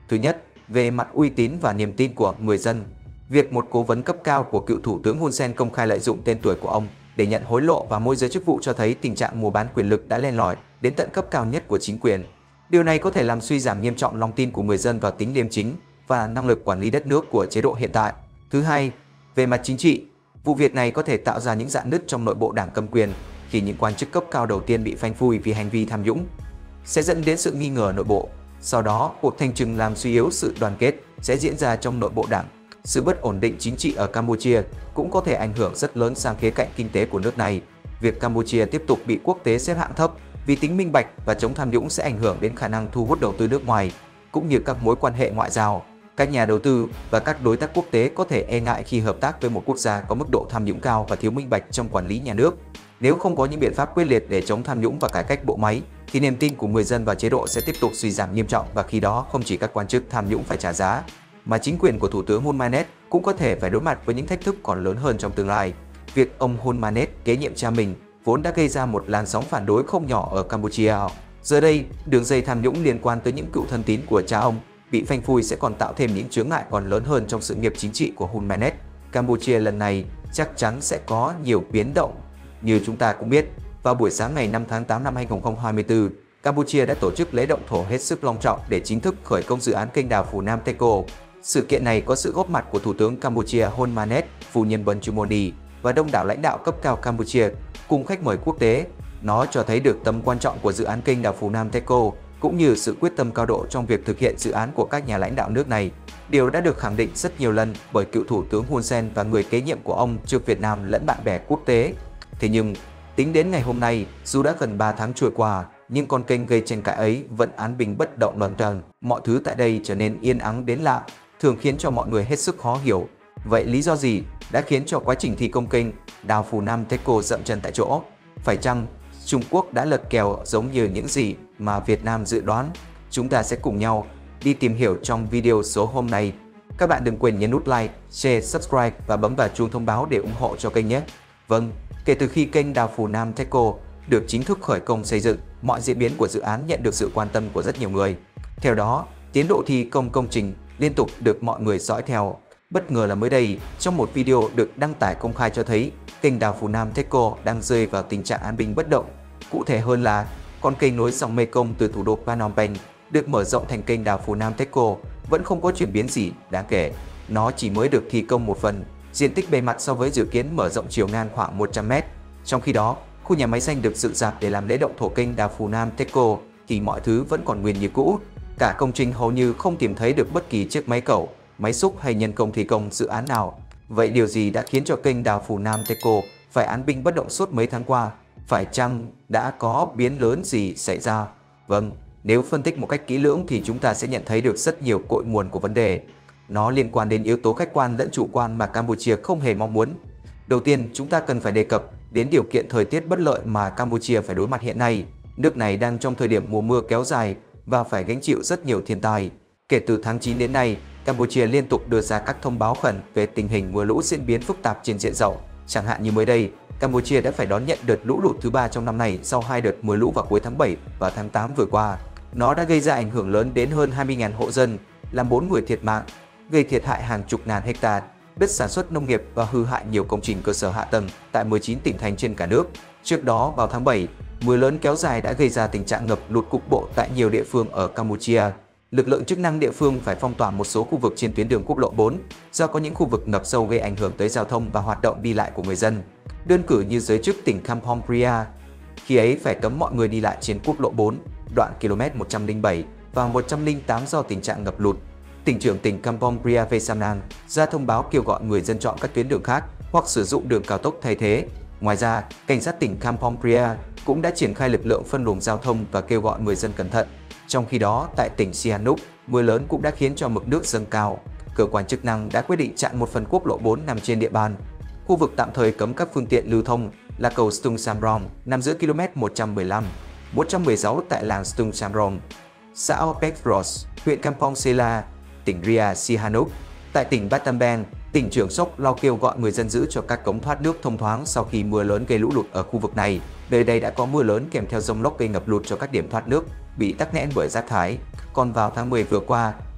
Thứ nhất, về mặt uy tín và niềm tin của người dân. Việc một cố vấn cấp cao của cựu Thủ tướng Hun Sen công khai lợi dụng tên tuổi của ông để nhận hối lộ và môi giới chức vụ cho thấy tình trạng mua bán quyền lực đã len lỏi đến tận cấp cao nhất của chính quyền. Điều này có thể làm suy giảm nghiêm trọng lòng tin của người dân vào tính liêm chính và năng lực quản lý đất nước của chế độ hiện tại. Thứ hai, về mặt chính trị, vụ việc này có thể tạo ra những rạn nứt trong nội bộ đảng cầm quyền khi những quan chức cấp cao đầu tiên bị phanh phui vì hành vi tham nhũng, sẽ dẫn đến sự nghi ngờ nội bộ. Sau đó, cuộc thanh trừng làm suy yếu sự đoàn kết sẽ diễn ra trong nội bộ đảng. Sự bất ổn định chính trị ở Campuchia cũng có thể ảnh hưởng rất lớn sang khía cạnh kinh tế của nước này. Việc Campuchia tiếp tục bị quốc tế xếp hạng thấp vì tính minh bạch và chống tham nhũng sẽ ảnh hưởng đến khả năng thu hút đầu tư nước ngoài, cũng như các mối quan hệ ngoại giao. Các nhà đầu tư và các đối tác quốc tế có thể e ngại khi hợp tác với một quốc gia có mức độ tham nhũng cao và thiếu minh bạch trong quản lý nhà nước. Nếu không có những biện pháp quyết liệt để chống tham nhũng và cải cách bộ máy, thì niềm tin của người dân vào chế độ sẽ tiếp tục suy giảm nghiêm trọng, và khi đó không chỉ các quan chức tham nhũng phải trả giá, mà chính quyền của Thủ tướng Hun Manet cũng có thể phải đối mặt với những thách thức còn lớn hơn trong tương lai. Việc ông Hun Manet kế nhiệm cha mình vốn đã gây ra một làn sóng phản đối không nhỏ ở Campuchia. Giờ đây, đường dây tham nhũng liên quan tới những cựu thân tín của cha ông bị phanh phui sẽ còn tạo thêm những chướng ngại còn lớn hơn trong sự nghiệp chính trị của Hun Manet. Campuchia lần này chắc chắn sẽ có nhiều biến động. Như chúng ta cũng biết, vào buổi sáng ngày năm tháng tám năm hai nghìn không trăm hai mươi tư, Campuchia đã tổ chức lễ động thổ hết sức long trọng để chính thức khởi công dự án kênh đào Phù Nam Techo. Sự kiện này có sự góp mặt của Thủ tướng Campuchia Hun Manet, phu nhân Bonchumoni và đông đảo lãnh đạo cấp cao Campuchia cùng khách mời quốc tế. Nó cho thấy được tầm quan trọng của dự án kênh đào Phù Nam Techo cũng như sự quyết tâm cao độ trong việc thực hiện dự án của các nhà lãnh đạo nước này. Điều đã được khẳng định rất nhiều lần bởi cựu Thủ tướng Hun Sen và người kế nhiệm của ông trước Việt Nam lẫn bạn bè quốc tế. Thế nhưng, tính đến ngày hôm nay, dù đã gần ba tháng trôi qua, nhưng con kênh gây tranh cãi ấy vẫn án bình bất động loạn tròn. Mọi thứ tại đây trở nên yên ắng đến lạ, thường khiến cho mọi người hết sức khó hiểu. Vậy lý do gì đã khiến cho quá trình thi công kênh đào Phù Nam Techo dậm chân tại chỗ? Phải chăng Trung Quốc đã lật kèo giống như những gì mà Việt Nam dự đoán? Chúng ta sẽ cùng nhau đi tìm hiểu trong video số hôm nay. Các bạn đừng quên nhấn nút like, share, subscribe và bấm vào chuông thông báo để ủng hộ cho kênh nhé. Vâng, kể từ khi kênh đào Phù Nam Techo được chính thức khởi công xây dựng, mọi diễn biến của dự án nhận được sự quan tâm của rất nhiều người. Theo đó, tiến độ thi công công trình liên tục được mọi người dõi theo. Bất ngờ là mới đây, trong một video được đăng tải công khai cho thấy kênh đào Phù Nam Techo đang rơi vào tình trạng an bình bất động. Cụ thể hơn là, con kênh nối dòng Mekong từ thủ đô Phnom Penh được mở rộng thành kênh đào Phù Nam Techo vẫn không có chuyển biến gì đáng kể. Nó chỉ mới được thi công một phần, diện tích bề mặt so với dự kiến mở rộng chiều ngang khoảng một trăm mét. Trong khi đó, khu nhà máy xanh được dựng rạp để làm lễ động thổ kênh đào Phù Nam Techo thì mọi thứ vẫn còn nguyên như cũ. Cả công trình hầu như không tìm thấy được bất kỳ chiếc máy cẩu, máy xúc hay nhân công thi công dự án nào. Vậy điều gì đã khiến cho kênh đào Phù Nam Techo phải án binh bất động suốt mấy tháng qua? Phải chăng đã có biến lớn gì xảy ra? Vâng, nếu phân tích một cách kỹ lưỡng thì chúng ta sẽ nhận thấy được rất nhiều cội nguồn của vấn đề. Nó liên quan đến yếu tố khách quan lẫn chủ quan mà Campuchia không hề mong muốn. Đầu tiên, chúng ta cần phải đề cập đến điều kiện thời tiết bất lợi mà Campuchia phải đối mặt hiện nay. Nước này đang trong thời điểm mùa mưa kéo dài và phải gánh chịu rất nhiều thiên tai. Kể từ tháng chín đến nay, Campuchia liên tục đưa ra các thông báo khẩn về tình hình mưa lũ diễn biến phức tạp trên diện rộng. Chẳng hạn như mới đây, Campuchia đã phải đón nhận đợt lũ lụt thứ ba trong năm nay sau hai đợt mưa lũ vào cuối tháng bảy và tháng tám vừa qua. Nó đã gây ra ảnh hưởng lớn đến hơn hai mươi nghìn hộ dân, làm bốn người thiệt mạng, gây thiệt hại hàng chục ngàn hectare đất sản xuất nông nghiệp và hư hại nhiều công trình cơ sở hạ tầng tại mười chín tỉnh thành trên cả nước. Trước đó, vào tháng bảy, mưa lớn kéo dài đã gây ra tình trạng ngập lụt cục bộ tại nhiều địa phương ở Campuchia. Lực lượng chức năng địa phương phải phong tỏa một số khu vực trên tuyến đường quốc lộ bốn do có những khu vực ngập sâu gây ảnh hưởng tới giao thông và hoạt động đi lại của người dân. Đơn cử như giới chức tỉnh Kampong Pria, khi ấy phải cấm mọi người đi lại trên quốc lộ bốn, đoạn km một trăm lẻ bảy và một trăm lẻ tám do tình trạng ngập lụt. Tỉnh trưởng tỉnh Kampong Pria Vesamnang ra thông báo kêu gọi người dân chọn các tuyến đường khác hoặc sử dụng đường cao tốc thay thế. Ngoài ra, cảnh sát tỉnh Kampong Pria cũng đã triển khai lực lượng phân luồng giao thông và kêu gọi người dân cẩn thận. Trong khi đó, tại tỉnh Sihanouk, mưa lớn cũng đã khiến cho mực nước dâng cao. Cơ quan chức năng đã quyết định chặn một phần quốc lộ bốn nằm trên địa bàn. Khu vực tạm thời cấm các phương tiện lưu thông là cầu Stung Samrong nằm giữa km một trăm mười lăm, một trăm mười sáu tại làng Stung Samrong, xã Petros, huyện Kampong Sela, tỉnh Ria Sihanouk. Tại tỉnh Battambang, tỉnh trưởng Sok Lo kêu gọi người dân giữ cho các cống thoát nước thông thoáng sau khi mưa lớn gây lũ lụt ở khu vực này. Nơi đây đã có mưa lớn kèm theo dông lốc gây ngập lụt cho các điểm thoát nước bị tắc nghẽn bởi rác thải. Còn vào tháng mười vừa qua,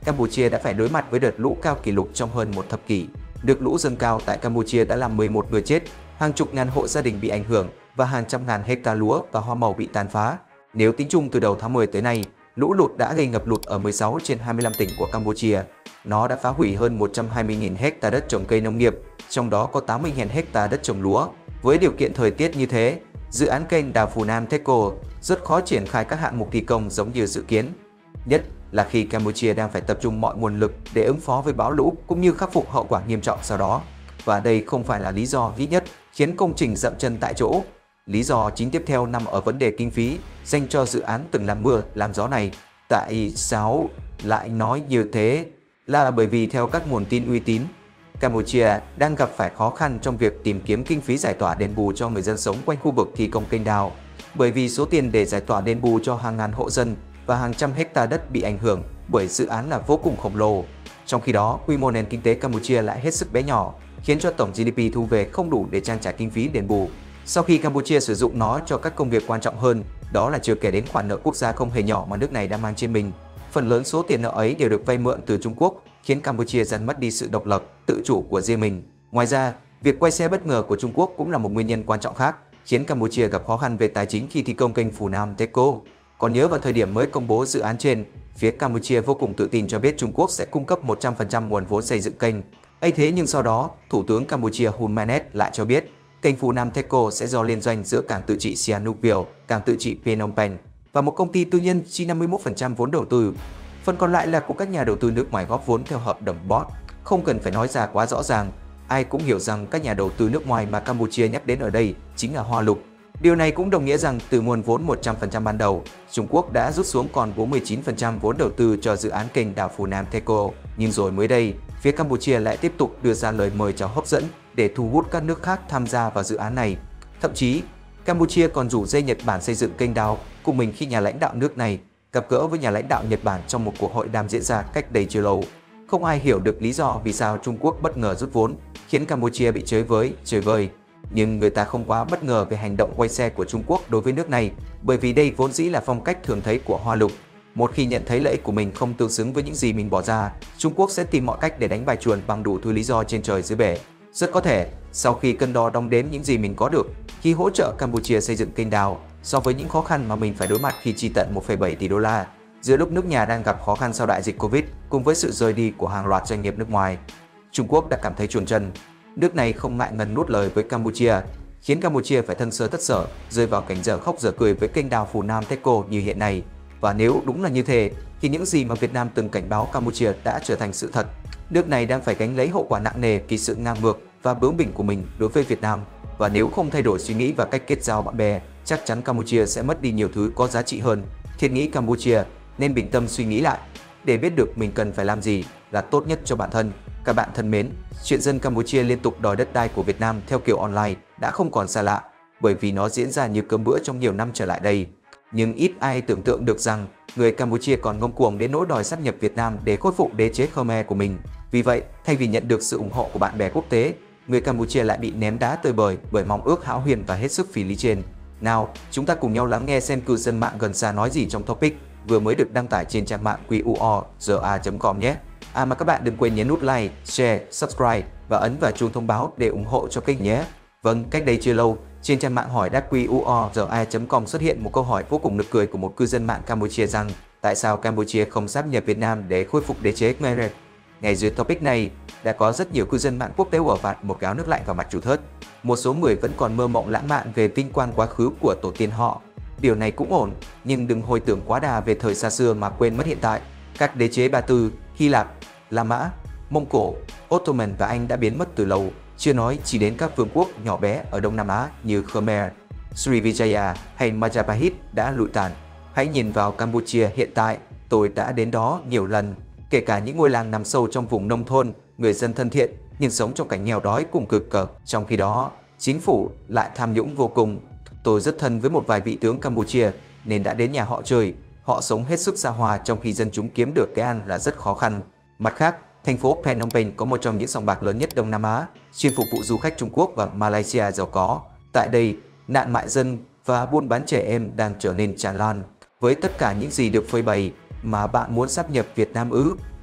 Campuchia đã phải đối mặt với đợt lũ cao kỷ lục trong hơn một thập kỷ. Nước lũ dâng cao tại Campuchia đã làm mười một người chết, hàng chục ngàn hộ gia đình bị ảnh hưởng và hàng trăm ngàn hecta lúa và hoa màu bị tàn phá. Nếu tính chung từ đầu tháng mười tới nay, lũ lụt đã gây ngập lụt ở mười sáu trên hai mươi lăm tỉnh của Campuchia. Nó đã phá hủy hơn một trăm hai mươi nghìn hecta đất trồng cây nông nghiệp, trong đó có tám mươi nghìn hecta đất trồng lúa. Với điều kiện thời tiết như thế, dự án kênh đào Phù Nam Teco rất khó triển khai các hạng mục thi công giống như dự kiến. Nhất là khi Campuchia đang phải tập trung mọi nguồn lực để ứng phó với bão lũ cũng như khắc phục hậu quả nghiêm trọng sau đó. Và đây không phải là lý do duy nhất khiến công trình dậm chân tại chỗ. Lý do chính tiếp theo nằm ở vấn đề kinh phí dành cho dự án từng làm mưa làm gió này. Tại sao lại nói như thế? Là bởi vì theo các nguồn tin uy tín, Campuchia đang gặp phải khó khăn trong việc tìm kiếm kinh phí giải tỏa đền bù cho người dân sống quanh khu vực thi công kênh đào. Bởi vì số tiền để giải tỏa đền bù cho hàng ngàn hộ dân và hàng trăm hecta đất bị ảnh hưởng bởi dự án là vô cùng khổng lồ. Trong khi đó, quy mô nền kinh tế Campuchia lại hết sức bé nhỏ, khiến cho tổng giê đê pê thu về không đủ để trang trải kinh phí đền bù. Sau khi Campuchia sử dụng nó cho các công việc quan trọng hơn, đó là chưa kể đến khoản nợ quốc gia không hề nhỏ mà nước này đang mang trên mình. Phần lớn số tiền nợ ấy đều được vay mượn từ Trung Quốc, khiến Campuchia dần mất đi sự độc lập, tự chủ của riêng mình. Ngoài ra, việc quay xe bất ngờ của Trung Quốc cũng là một nguyên nhân quan trọng khác, khiến Campuchia gặp khó khăn về tài chính khi thi công kênh Phù Nam Teco. Còn nhớ vào thời điểm mới công bố dự án trên, phía Campuchia vô cùng tự tin cho biết Trung Quốc sẽ cung cấp một trăm phần trăm nguồn vốn xây dựng kênh. Ấy thế nhưng sau đó, Thủ tướng Campuchia Hun Manet lại cho biết kênh Phù Nam Teco sẽ do liên doanh giữa cảng tự trị Sihanoukville, cảng tự trị Phnom Penh và một công ty tư nhân chi năm mươi mốt phần trăm vốn đầu tư. Phần còn lại là của các nhà đầu tư nước ngoài góp vốn theo hợp đồng bot. Không cần phải nói ra quá rõ ràng, ai cũng hiểu rằng các nhà đầu tư nước ngoài mà Campuchia nhắc đến ở đây chính là Hoa Lục. Điều này cũng đồng nghĩa rằng từ nguồn vốn một trăm phần trăm ban đầu, Trung Quốc đã rút xuống còn bốn mươi chín phần trăm vốn đầu tư cho dự án kênh đào Phù Nam Teco. Nhưng rồi mới đây, phía Campuchia lại tiếp tục đưa ra lời mời chào hấp dẫn để thu hút các nước khác tham gia vào dự án này. Thậm chí, Campuchia còn rủ dây Nhật Bản xây dựng kênh đào cùng mình khi nhà lãnh đạo nước này gặp gỡ với nhà lãnh đạo Nhật Bản trong một cuộc hội đàm diễn ra cách đây chưa lâu. Không ai hiểu được lý do vì sao Trung Quốc bất ngờ rút vốn, khiến Campuchia bị chơi với, chơi vơi. Nhưng người ta không quá bất ngờ về hành động quay xe của Trung Quốc đối với nước này, bởi vì đây vốn dĩ là phong cách thường thấy của Hoa Lục. Một khi nhận thấy lợi ích của mình không tương xứng với những gì mình bỏ ra, Trung Quốc sẽ tìm mọi cách để đánh bài chuồn bằng đủ thứ lý do trên trời dưới bể. Rất có thể, sau khi cân đo đong đếm những gì mình có được, khi hỗ trợ Campuchia xây dựng kênh đào, so với những khó khăn mà mình phải đối mặt khi chi tận một phẩy bảy tỷ đô la, giữa lúc nước nhà đang gặp khó khăn sau đại dịch Covid cùng với sự rời đi của hàng loạt doanh nghiệp nước ngoài, Trung Quốc đã cảm thấy chuồn chân. Nước này không ngại ngần nuốt lời với Campuchia, khiến Campuchia phải thân sơ tất sở, rơi vào cảnh dở khóc dở cười với kênh đào Phù Nam Teco như hiện nay. Và nếu đúng là như thế, thì những gì mà Việt Nam từng cảnh báo Campuchia đã trở thành sự thật. Nước này đang phải gánh lấy hậu quả nặng nề vì sự ngang ngược và bướng bỉnh của mình đối với Việt Nam. Và nếu không thay đổi suy nghĩ và cách kết giao bạn bè, chắc chắn Campuchia sẽ mất đi nhiều thứ có giá trị hơn. Thiết nghĩ Campuchia nên bình tâm suy nghĩ lại, để biết được mình cần phải làm gì là tốt nhất cho bản thân. Các bạn thân mến, chuyện dân Campuchia liên tục đòi đất đai của Việt Nam theo kiểu online đã không còn xa lạ, bởi vì nó diễn ra như cơm bữa trong nhiều năm trở lại đây. Nhưng ít ai tưởng tượng được rằng người Campuchia còn ngông cuồng đến nỗi đòi sáp nhập Việt Nam để khôi phục đế chế Khmer của mình. Vì vậy, thay vì nhận được sự ủng hộ của bạn bè quốc tế, người Campuchia lại bị ném đá tơi bời bởi mong ước hão huyền và hết sức phi lý trên. Nào, chúng ta cùng nhau lắng nghe xem cư dân mạng gần xa nói gì trong topic vừa mới được đăng tải trên trang mạng quy u r a chấm com nhé. À mà các bạn đừng quên nhấn nút like, share, subscribe và ấn vào chuông thông báo để ủng hộ cho kênh nhé. Vâng, cách đây chưa lâu, trên trang mạng hỏi đáp quy u r a chấm com xuất hiện một câu hỏi vô cùng nực cười của một cư dân mạng Campuchia rằng tại sao Campuchia không sáp nhập Việt Nam để khôi phục đế chế Khmer. Ngay dưới topic này, đã có rất nhiều cư dân mạng quốc tế ùa vạt một gáo nước lạnh vào mặt chủ thớt. Một số người vẫn còn mơ mộng lãng mạn về vinh quang quá khứ của tổ tiên họ. Điều này cũng ổn, nhưng đừng hồi tưởng quá đà về thời xa xưa mà quên mất hiện tại. Các đế chế Ba Tư, Hy Lạp, La Mã, Mông Cổ, Ottoman và Anh đã biến mất từ lâu, chưa nói chỉ đến các vương quốc nhỏ bé ở Đông Nam Á như Khmer, Srivijaya hay Majapahit đã lụi tàn. Hãy nhìn vào Campuchia hiện tại, tôi đã đến đó nhiều lần, kể cả những ngôi làng nằm sâu trong vùng nông thôn, người dân thân thiện nhưng sống trong cảnh nghèo đói cùng cực cực. Trong khi đó, chính phủ lại tham nhũng vô cùng. Tôi rất thân với một vài vị tướng Campuchia nên đã đến nhà họ chơi. Họ sống hết sức xa hoa trong khi dân chúng kiếm được cái ăn là rất khó khăn. Mặt khác, thành phố Phnom Penh có một trong những sòng bạc lớn nhất Đông Nam Á, chuyên phục vụ du khách Trung Quốc và Malaysia giàu có. Tại đây, nạn mại dân và buôn bán trẻ em đang trở nên tràn lan. Với tất cả những gì được phơi bày mà bạn muốn sáp nhập Việt Nam ư?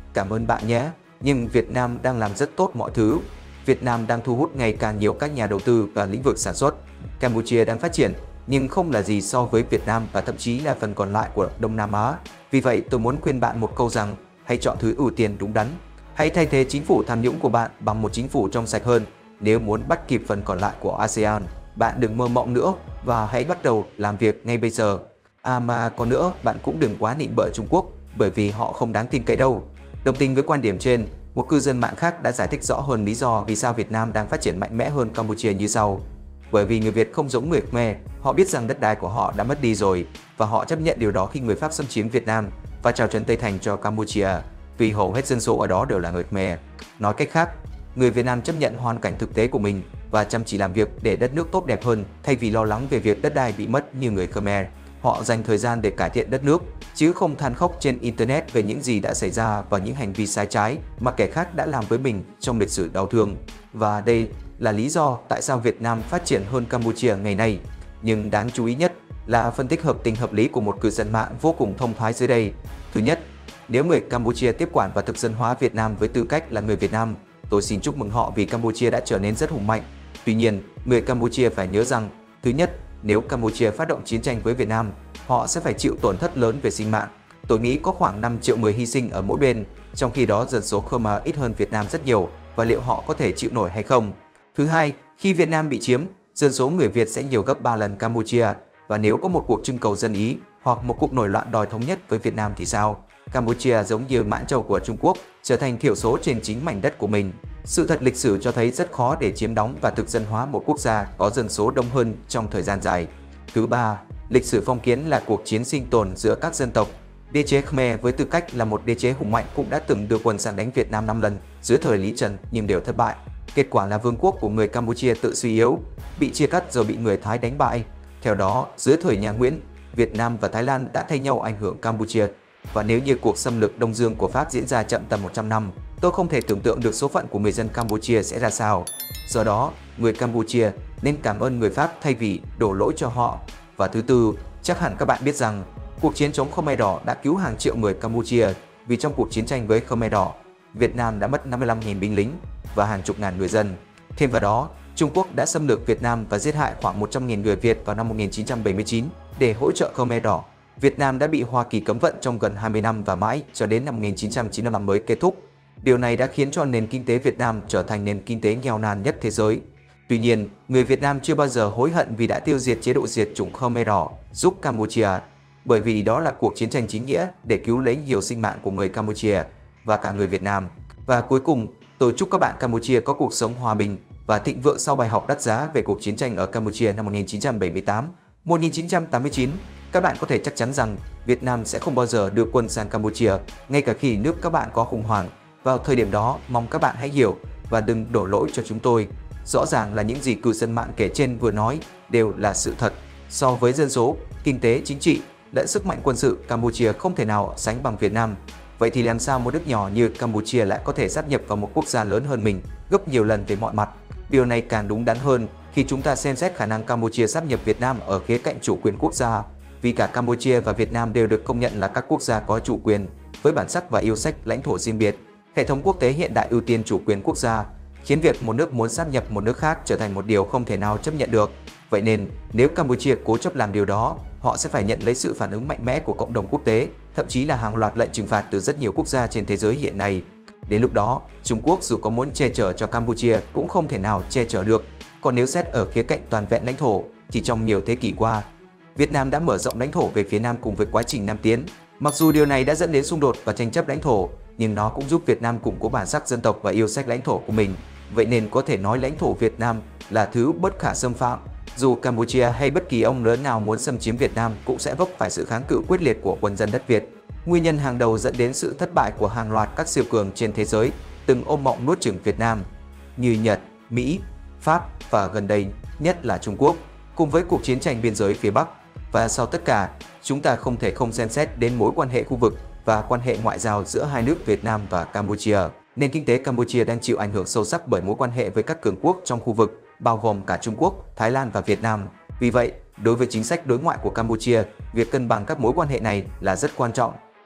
Cảm ơn bạn nhé. Nhưng Việt Nam đang làm rất tốt mọi thứ. Việt Nam đang thu hút ngày càng nhiều các nhà đầu tư vào lĩnh vực sản xuất. Campuchia đang phát triển, nhưng không là gì so với Việt Nam và thậm chí là phần còn lại của Đông Nam Á. Vì vậy, tôi muốn khuyên bạn một câu rằng, hãy chọn thứ ưu tiên đúng đắn. Hãy thay thế chính phủ tham nhũng của bạn bằng một chính phủ trong sạch hơn. Nếu muốn bắt kịp phần còn lại của a sê an, bạn đừng mơ mộng nữa và hãy bắt đầu làm việc ngay bây giờ. À mà còn nữa, bạn cũng đừng quá nịnh bợ Trung Quốc, bởi vì họ không đáng tin cậy đâu. Đồng tình với quan điểm trên, một cư dân mạng khác đã giải thích rõ hơn lý do vì sao Việt Nam đang phát triển mạnh mẽ hơn Campuchia như sau. Bởi vì người Việt không giống người Khmer, họ biết rằng đất đai của họ đã mất đi rồi và họ chấp nhận điều đó khi người Pháp xâm chiếm Việt Nam và trao trấn Tây Thành cho Campuchia, vì hầu hết dân số ở đó đều là người Khmer. Nói cách khác, người Việt Nam chấp nhận hoàn cảnh thực tế của mình và chăm chỉ làm việc để đất nước tốt đẹp hơn thay vì lo lắng về việc đất đai bị mất như người Khmer. Họ dành thời gian để cải thiện đất nước, chứ không than khóc trên Internet về những gì đã xảy ra và những hành vi sai trái mà kẻ khác đã làm với mình trong lịch sử đau thương. Và đây là lý do tại sao Việt Nam phát triển hơn Campuchia ngày nay. Nhưng đáng chú ý nhất là phân tích hợp tình hợp lý của một cư dân mạng vô cùng thông thái dưới đây. Thứ nhất, nếu người Campuchia tiếp quản và thực dân hóa Việt Nam với tư cách là người Việt Nam, tôi xin chúc mừng họ vì Campuchia đã trở nên rất hùng mạnh. Tuy nhiên, người Campuchia phải nhớ rằng, thứ nhất, nếu Campuchia phát động chiến tranh với Việt Nam, họ sẽ phải chịu tổn thất lớn về sinh mạng. Tôi nghĩ có khoảng năm triệu người hy sinh ở mỗi bên, trong khi đó dân số Khmer ít hơn Việt Nam rất nhiều, và liệu họ có thể chịu nổi hay không? Thứ hai, khi Việt Nam bị chiếm, dân số người Việt sẽ nhiều gấp ba lần Campuchia, và nếu có một cuộc trưng cầu dân Ý hoặc một cuộc nổi loạn đòi thống nhất với Việt Nam thì sao? Campuchia giống như Mãn Châu của Trung Quốc, trở thành thiểu số trên chính mảnh đất của mình. Sự thật lịch sử cho thấy rất khó để chiếm đóng và thực dân hóa một quốc gia có dân số đông hơn trong thời gian dài. Thứ ba, lịch sử phong kiến là cuộc chiến sinh tồn giữa các dân tộc. Đế chế Khmer với tư cách là một đế chế hùng mạnh cũng đã từng đưa quân sang đánh Việt Nam năm lần dưới thời Lý Trần nhưng đều thất bại. Kết quả là vương quốc của người Campuchia tự suy yếu, bị chia cắt rồi bị người Thái đánh bại. Theo đó, dưới thời nhà Nguyễn, Việt Nam và Thái Lan đã thay nhau ảnh hưởng Campuchia. Và nếu như cuộc xâm lược Đông Dương của Pháp diễn ra chậm tầm một trăm năm, tôi không thể tưởng tượng được số phận của người dân Campuchia sẽ ra sao. Do đó, người Campuchia nên cảm ơn người Pháp thay vì đổ lỗi cho họ. Và thứ tư, chắc hẳn các bạn biết rằng, cuộc chiến chống Khmer Đỏ đã cứu hàng triệu người Campuchia, vì trong cuộc chiến tranh với Khmer Đỏ, Việt Nam đã mất năm mươi lăm nghìn binh lính và hàng chục ngàn người dân. Thêm vào đó, Trung Quốc đã xâm lược Việt Nam và giết hại khoảng một trăm nghìn người Việt vào năm một nghìn chín trăm bảy mươi chín để hỗ trợ Khmer Đỏ. Việt Nam đã bị Hoa Kỳ cấm vận trong gần hai mươi năm và mãi cho đến năm một nghìn chín trăm chín mươi lăm mới kết thúc. Điều này đã khiến cho nền kinh tế Việt Nam trở thành nền kinh tế nghèo nàn nhất thế giới. Tuy nhiên, người Việt Nam chưa bao giờ hối hận vì đã tiêu diệt chế độ diệt chủng Khmer Đỏ giúp Campuchia, bởi vì đó là cuộc chiến tranh chính nghĩa để cứu lấy nhiều sinh mạng của người Campuchia và cả người Việt Nam. Và cuối cùng, tôi chúc các bạn Campuchia có cuộc sống hòa bình và thịnh vượng sau bài học đắt giá về cuộc chiến tranh ở Campuchia năm một nghìn chín trăm bảy mươi tám đến một nghìn chín trăm tám mươi chín. Các bạn có thể chắc chắn rằng Việt Nam sẽ không bao giờ đưa quân sang Campuchia, ngay cả khi nước các bạn có khủng hoảng. Vào thời điểm đó, mong các bạn hãy hiểu và đừng đổ lỗi cho chúng tôi. Rõ ràng là những gì cư dân mạng kể trên vừa nói đều là sự thật. So với dân số, kinh tế, chính trị, lẫn sức mạnh quân sự, Campuchia không thể nào sánh bằng Việt Nam. Vậy thì làm sao một nước nhỏ như Campuchia lại có thể sáp nhập vào một quốc gia lớn hơn mình gấp nhiều lần về mọi mặt? Điều này càng đúng đắn hơn khi chúng ta xem xét khả năng Campuchia sáp nhập Việt Nam ở khía cạnh chủ quyền quốc gia. Vì cả Campuchia và Việt Nam đều được công nhận là các quốc gia có chủ quyền, với bản sắc và yêu sách lãnh thổ riêng biệt. Hệ thống quốc tế hiện đại ưu tiên chủ quyền quốc gia, khiến việc một nước muốn sáp nhập một nước khác trở thành một điều không thể nào chấp nhận được. Vậy nên, nếu Campuchia cố chấp làm điều đó, họ sẽ phải nhận lấy sự phản ứng mạnh mẽ của cộng đồng quốc tế, thậm chí là hàng loạt lệnh trừng phạt từ rất nhiều quốc gia trên thế giới hiện nay. Đến lúc đó, Trung Quốc dù có muốn che chở cho Campuchia cũng không thể nào che chở được. Còn nếu xét ở khía cạnh toàn vẹn lãnh thổ, thì trong nhiều thế kỷ qua, Việt Nam đã mở rộng lãnh thổ về phía Nam cùng với quá trình Nam tiến. Mặc dù điều này đã dẫn đến xung đột và tranh chấp lãnh thổ, nhưng nó cũng giúp Việt Nam củng cố bản sắc dân tộc và yêu sách lãnh thổ của mình. Vậy nên có thể nói lãnh thổ Việt Nam là thứ bất khả xâm phạm. Dù Campuchia hay bất kỳ ông lớn nào muốn xâm chiếm Việt Nam cũng sẽ vấp phải sự kháng cự quyết liệt của quân dân đất Việt. Nguyên nhân hàng đầu dẫn đến sự thất bại của hàng loạt các siêu cường trên thế giới từng ôm mộng nuốt chửng Việt Nam như Nhật, Mỹ, Pháp và gần đây nhất là Trung Quốc, cùng với cuộc chiến tranh biên giới phía Bắc. Và sau tất cả, chúng ta không thể không xem xét đến mối quan hệ khu vực và quan hệ ngoại giao giữa hai nước Việt Nam và Campuchia. Nền kinh tế Campuchia đang chịu ảnh hưởng sâu sắc bởi mối quan hệ với các cường quốc trong khu vực, bao gồm cả Trung Quốc, Thái Lan và Việt Nam. Vì vậy, đối với chính sách đối ngoại của Campuchia, việc cân bằng các mối quan hệ này là rất quan trọng.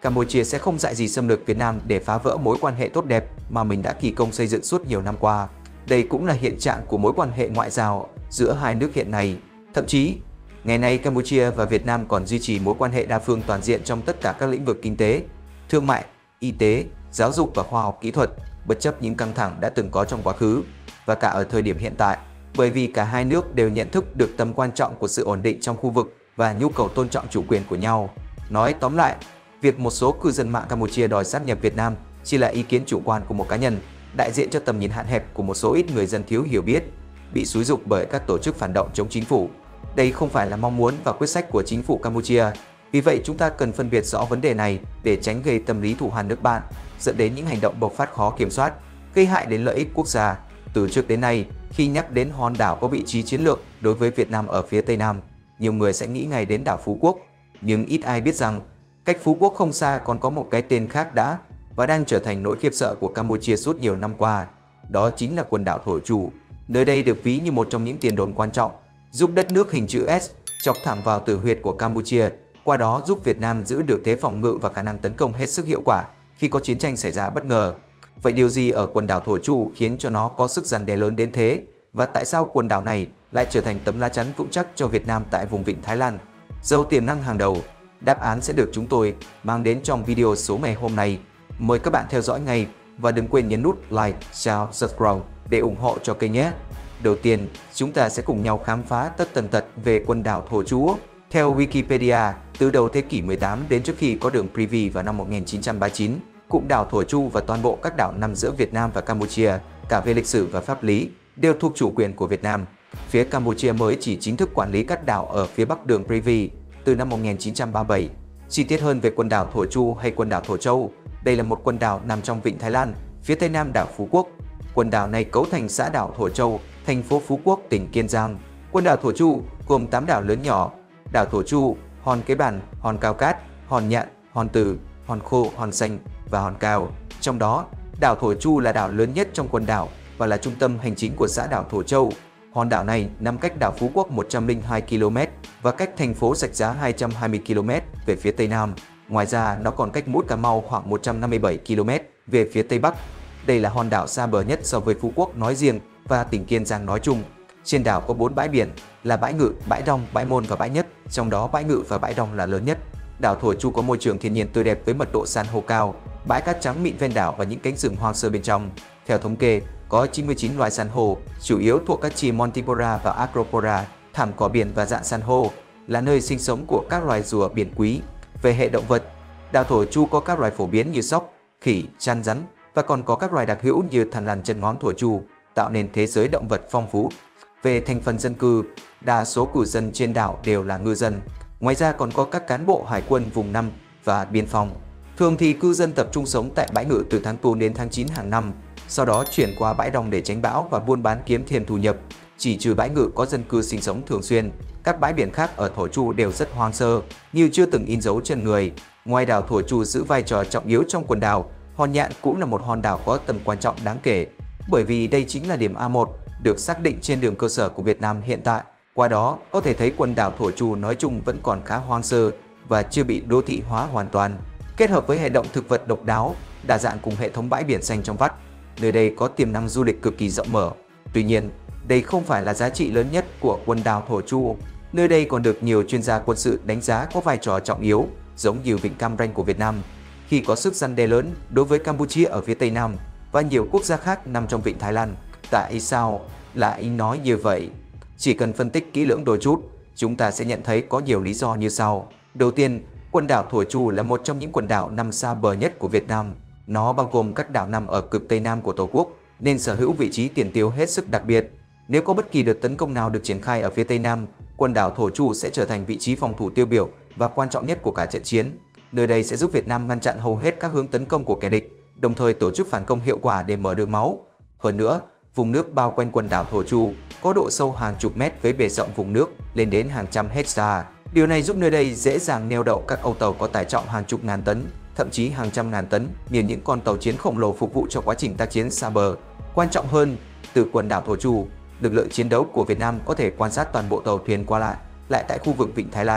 Campuchia sẽ không dại gì xâm lược Việt Nam để phá vỡ mối quan hệ tốt đẹp mà mình đã kỳ công xây dựng suốt nhiều năm qua. Đây cũng là hiện trạng của mối quan hệ ngoại giao giữa hai nước hiện nay. Thậm chí, ngày nay Campuchia và Việt Nam còn duy trì mối quan hệ đa phương toàn diện trong tất cả các lĩnh vực kinh tế, thương mại, y tế, giáo dục và khoa học kỹ thuật, bất chấp những căng thẳng đã từng có trong quá khứ và cả ở thời điểm hiện tại, bởi vì cả hai nước đều nhận thức được tầm quan trọng của sự ổn định trong khu vực và nhu cầu tôn trọng chủ quyền của nhau. Nói tóm lại, việc một số cư dân mạng Campuchia đòi sát nhập Việt Nam chỉ là ý kiến chủ quan của một cá nhân, đại diện cho tầm nhìn hạn hẹp của một số ít người dân thiếu hiểu biết, bị xúi giục bởi các tổ chức phản động chống chính phủ. Đây không phải là mong muốn và quyết sách của chính phủ Campuchia. Vì vậy, chúng ta cần phân biệt rõ vấn đề này để tránh gây tâm lý thù hằn nước bạn, dẫn đến những hành động bộc phát khó kiểm soát, gây hại đến lợi ích quốc gia. Từ trước đến nay, khi nhắc đến hòn đảo có vị trí chiến lược đối với Việt Nam ở phía Tây Nam, nhiều người sẽ nghĩ ngay đến đảo Phú Quốc. Nhưng ít ai biết rằng, cách Phú Quốc không xa còn có một cái tên khác đã và đang trở thành nỗi khiếp sợ của Campuchia suốt nhiều năm qua. Đó chính là quần đảo Thổ Chu. Nơi đây được ví như một trong những tiền đồn quan trọng, giúp đất nước hình chữ S chọc thẳng vào tử huyệt của Campuchia, qua đó giúp Việt Nam giữ được thế phòng ngự và khả năng tấn công hết sức hiệu quả khi có chiến tranh xảy ra bất ngờ. Vậy điều gì ở quần đảo Thổ Chu khiến cho nó có sức răn đe lớn đến thế? Và tại sao quần đảo này lại trở thành tấm lá chắn vững chắc cho Việt Nam tại vùng vịnh Thái Lan, giàu tiềm năng hàng đầu? Đáp án sẽ được chúng tôi mang đến trong video số ngày hôm nay. Mời các bạn theo dõi ngay và đừng quên nhấn nút like, share, subscribe để ủng hộ cho kênh nhé. Đầu tiên, chúng ta sẽ cùng nhau khám phá tất tần tật về quần đảo Thổ Chu. Theo Wikipedia, từ đầu thế kỷ mười tám đến trước khi có đường Privy vào năm một nghìn chín trăm ba mươi chín, cụm đảo Thổ Chu và toàn bộ các đảo nằm giữa Việt Nam và Campuchia, cả về lịch sử và pháp lý, đều thuộc chủ quyền của Việt Nam. Phía Campuchia mới chỉ chính thức quản lý các đảo ở phía bắc đường Privy từ năm một nghìn chín trăm ba mươi bảy. Chi tiết hơn về quần đảo Thổ Chu hay quần đảo Thổ Châu, đây là một quần đảo nằm trong vịnh Thái Lan, phía tây nam đảo Phú Quốc. Quần đảo này cấu thành xã đảo Thổ Châu, thành phố Phú Quốc, tỉnh Kiên Giang. Quần đảo Thổ Chu gồm tám đảo lớn nhỏ: đảo Thổ Chu, Hòn Kế Bản, Hòn Cao Cát, Hòn Nhạn, Hòn Từ, Hòn Khô, Hòn Xanh và Hòn Cao. Trong đó, đảo Thổ Chu là đảo lớn nhất trong quần đảo và là trung tâm hành chính của xã đảo Thổ Châu. Hòn đảo này nằm cách đảo Phú Quốc một trăm lẻ hai ki lô mét và cách thành phố Rạch Giá hai trăm hai mươi ki lô mét về phía tây nam. Ngoài ra, nó còn cách mũi Cà Mau khoảng một trăm năm mươi bảy ki lô mét về phía tây bắc. Đây là hòn đảo xa bờ nhất so với Phú Quốc nói riêng và tỉnh Kiên Giang nói chung. Trên đảo có bốn bãi biển là Bãi Ngự, Bãi Đong, Bãi Môn và Bãi Nhất, trong đó Bãi Ngự và Bãi Đong là lớn nhất. Đảo Thổ Chu có môi trường thiên nhiên tươi đẹp với mật độ san hô cao, bãi cát trắng mịn ven đảo và những cánh rừng hoang sơ bên trong. Theo thống kê, có chín mươi chín loài san hô, chủ yếu thuộc các chi Montipora và Acropora, thảm cỏ biển và rạn san hô, là nơi sinh sống của các loài rùa biển quý. Về hệ động vật, đảo Thổ Chu có các loài phổ biến như sóc, khỉ, trăn rắn và còn có các loài đặc hữu như thằn lằn chân ngón Thổ Chu, tạo nên thế giới động vật phong phú. Về thành phần dân cư, đa số cư dân trên đảo đều là ngư dân. Ngoài ra còn có các cán bộ hải quân vùng năm và biên phòng. Thường thì cư dân tập trung sống tại Bãi Ngự từ tháng tư đến tháng chín hàng năm, sau đó chuyển qua Bãi Đong để tránh bão và buôn bán kiếm thêm thu nhập. Chỉ trừ Bãi Ngự có dân cư sinh sống thường xuyên, các bãi biển khác ở Thổ Chu đều rất hoang sơ, như chưa từng in dấu chân người. Ngoài đảo Thổ Chu giữ vai trò trọng yếu trong quần đảo, Hòn Nhạn cũng là một hòn đảo có tầm quan trọng đáng kể, bởi vì đây chính là điểm A một được xác định trên đường cơ sở của Việt Nam hiện tại. Qua đó, có thể thấy quần đảo Thổ Chu nói chung vẫn còn khá hoang sơ và chưa bị đô thị hóa hoàn toàn. Kết hợp với hệ động thực vật độc đáo, đa dạng cùng hệ thống bãi biển xanh trong vắt, nơi đây có tiềm năng du lịch cực kỳ rộng mở. Tuy nhiên, đây không phải là giá trị lớn nhất của quần đảo Thổ Chu. Nơi đây còn được nhiều chuyên gia quân sự đánh giá có vai trò trọng yếu, giống như vịnh Cam Ranh của Việt Nam, khi có sức răn đe lớn đối với Campuchia ở phía tây nam và nhiều quốc gia khác nằm trong vịnh Thái Lan. Tại sao lại nói như vậy? Chỉ cần phân tích kỹ lưỡng đôi chút, chúng ta sẽ nhận thấy có nhiều lý do như sau. Đầu tiên, quần đảo Thổ Chu là một trong những quần đảo nằm xa bờ nhất của Việt Nam. Nó bao gồm các đảo nằm ở cực tây nam của Tổ quốc, nên sở hữu vị trí tiền tiêu hết sức đặc biệt. Nếu có bất kỳ đợt tấn công nào được triển khai ở phía tây nam, quần đảo Thổ Chu sẽ trở thành vị trí phòng thủ tiêu biểu và quan trọng nhất của cả trận chiến. Nơi đây sẽ giúp Việt Nam ngăn chặn hầu hết các hướng tấn công của kẻ địch, đồng thời tổ chức phản công hiệu quả để mở đường máu. Hơn nữa, vùng nước bao quanh quần đảo Thổ Chu có độ sâu hàng chục mét với bề rộng vùng nước lên đến hàng trăm hectare. Điều này giúp nơi đây dễ dàng neo đậu các âu tàu có tải trọng hàng chục ngàn tấn, thậm chí hàng trăm ngàn tấn, như những con tàu chiến khổng lồ phục vụ cho quá trình tác chiến xa bờ. Quan trọng hơn, từ quần đảo Thổ Chu, lực lượng chiến đấu của Việt Nam có thể quan sát toàn bộ tàu thuyền qua lại lại tại khu vực vịnh Thái Lan.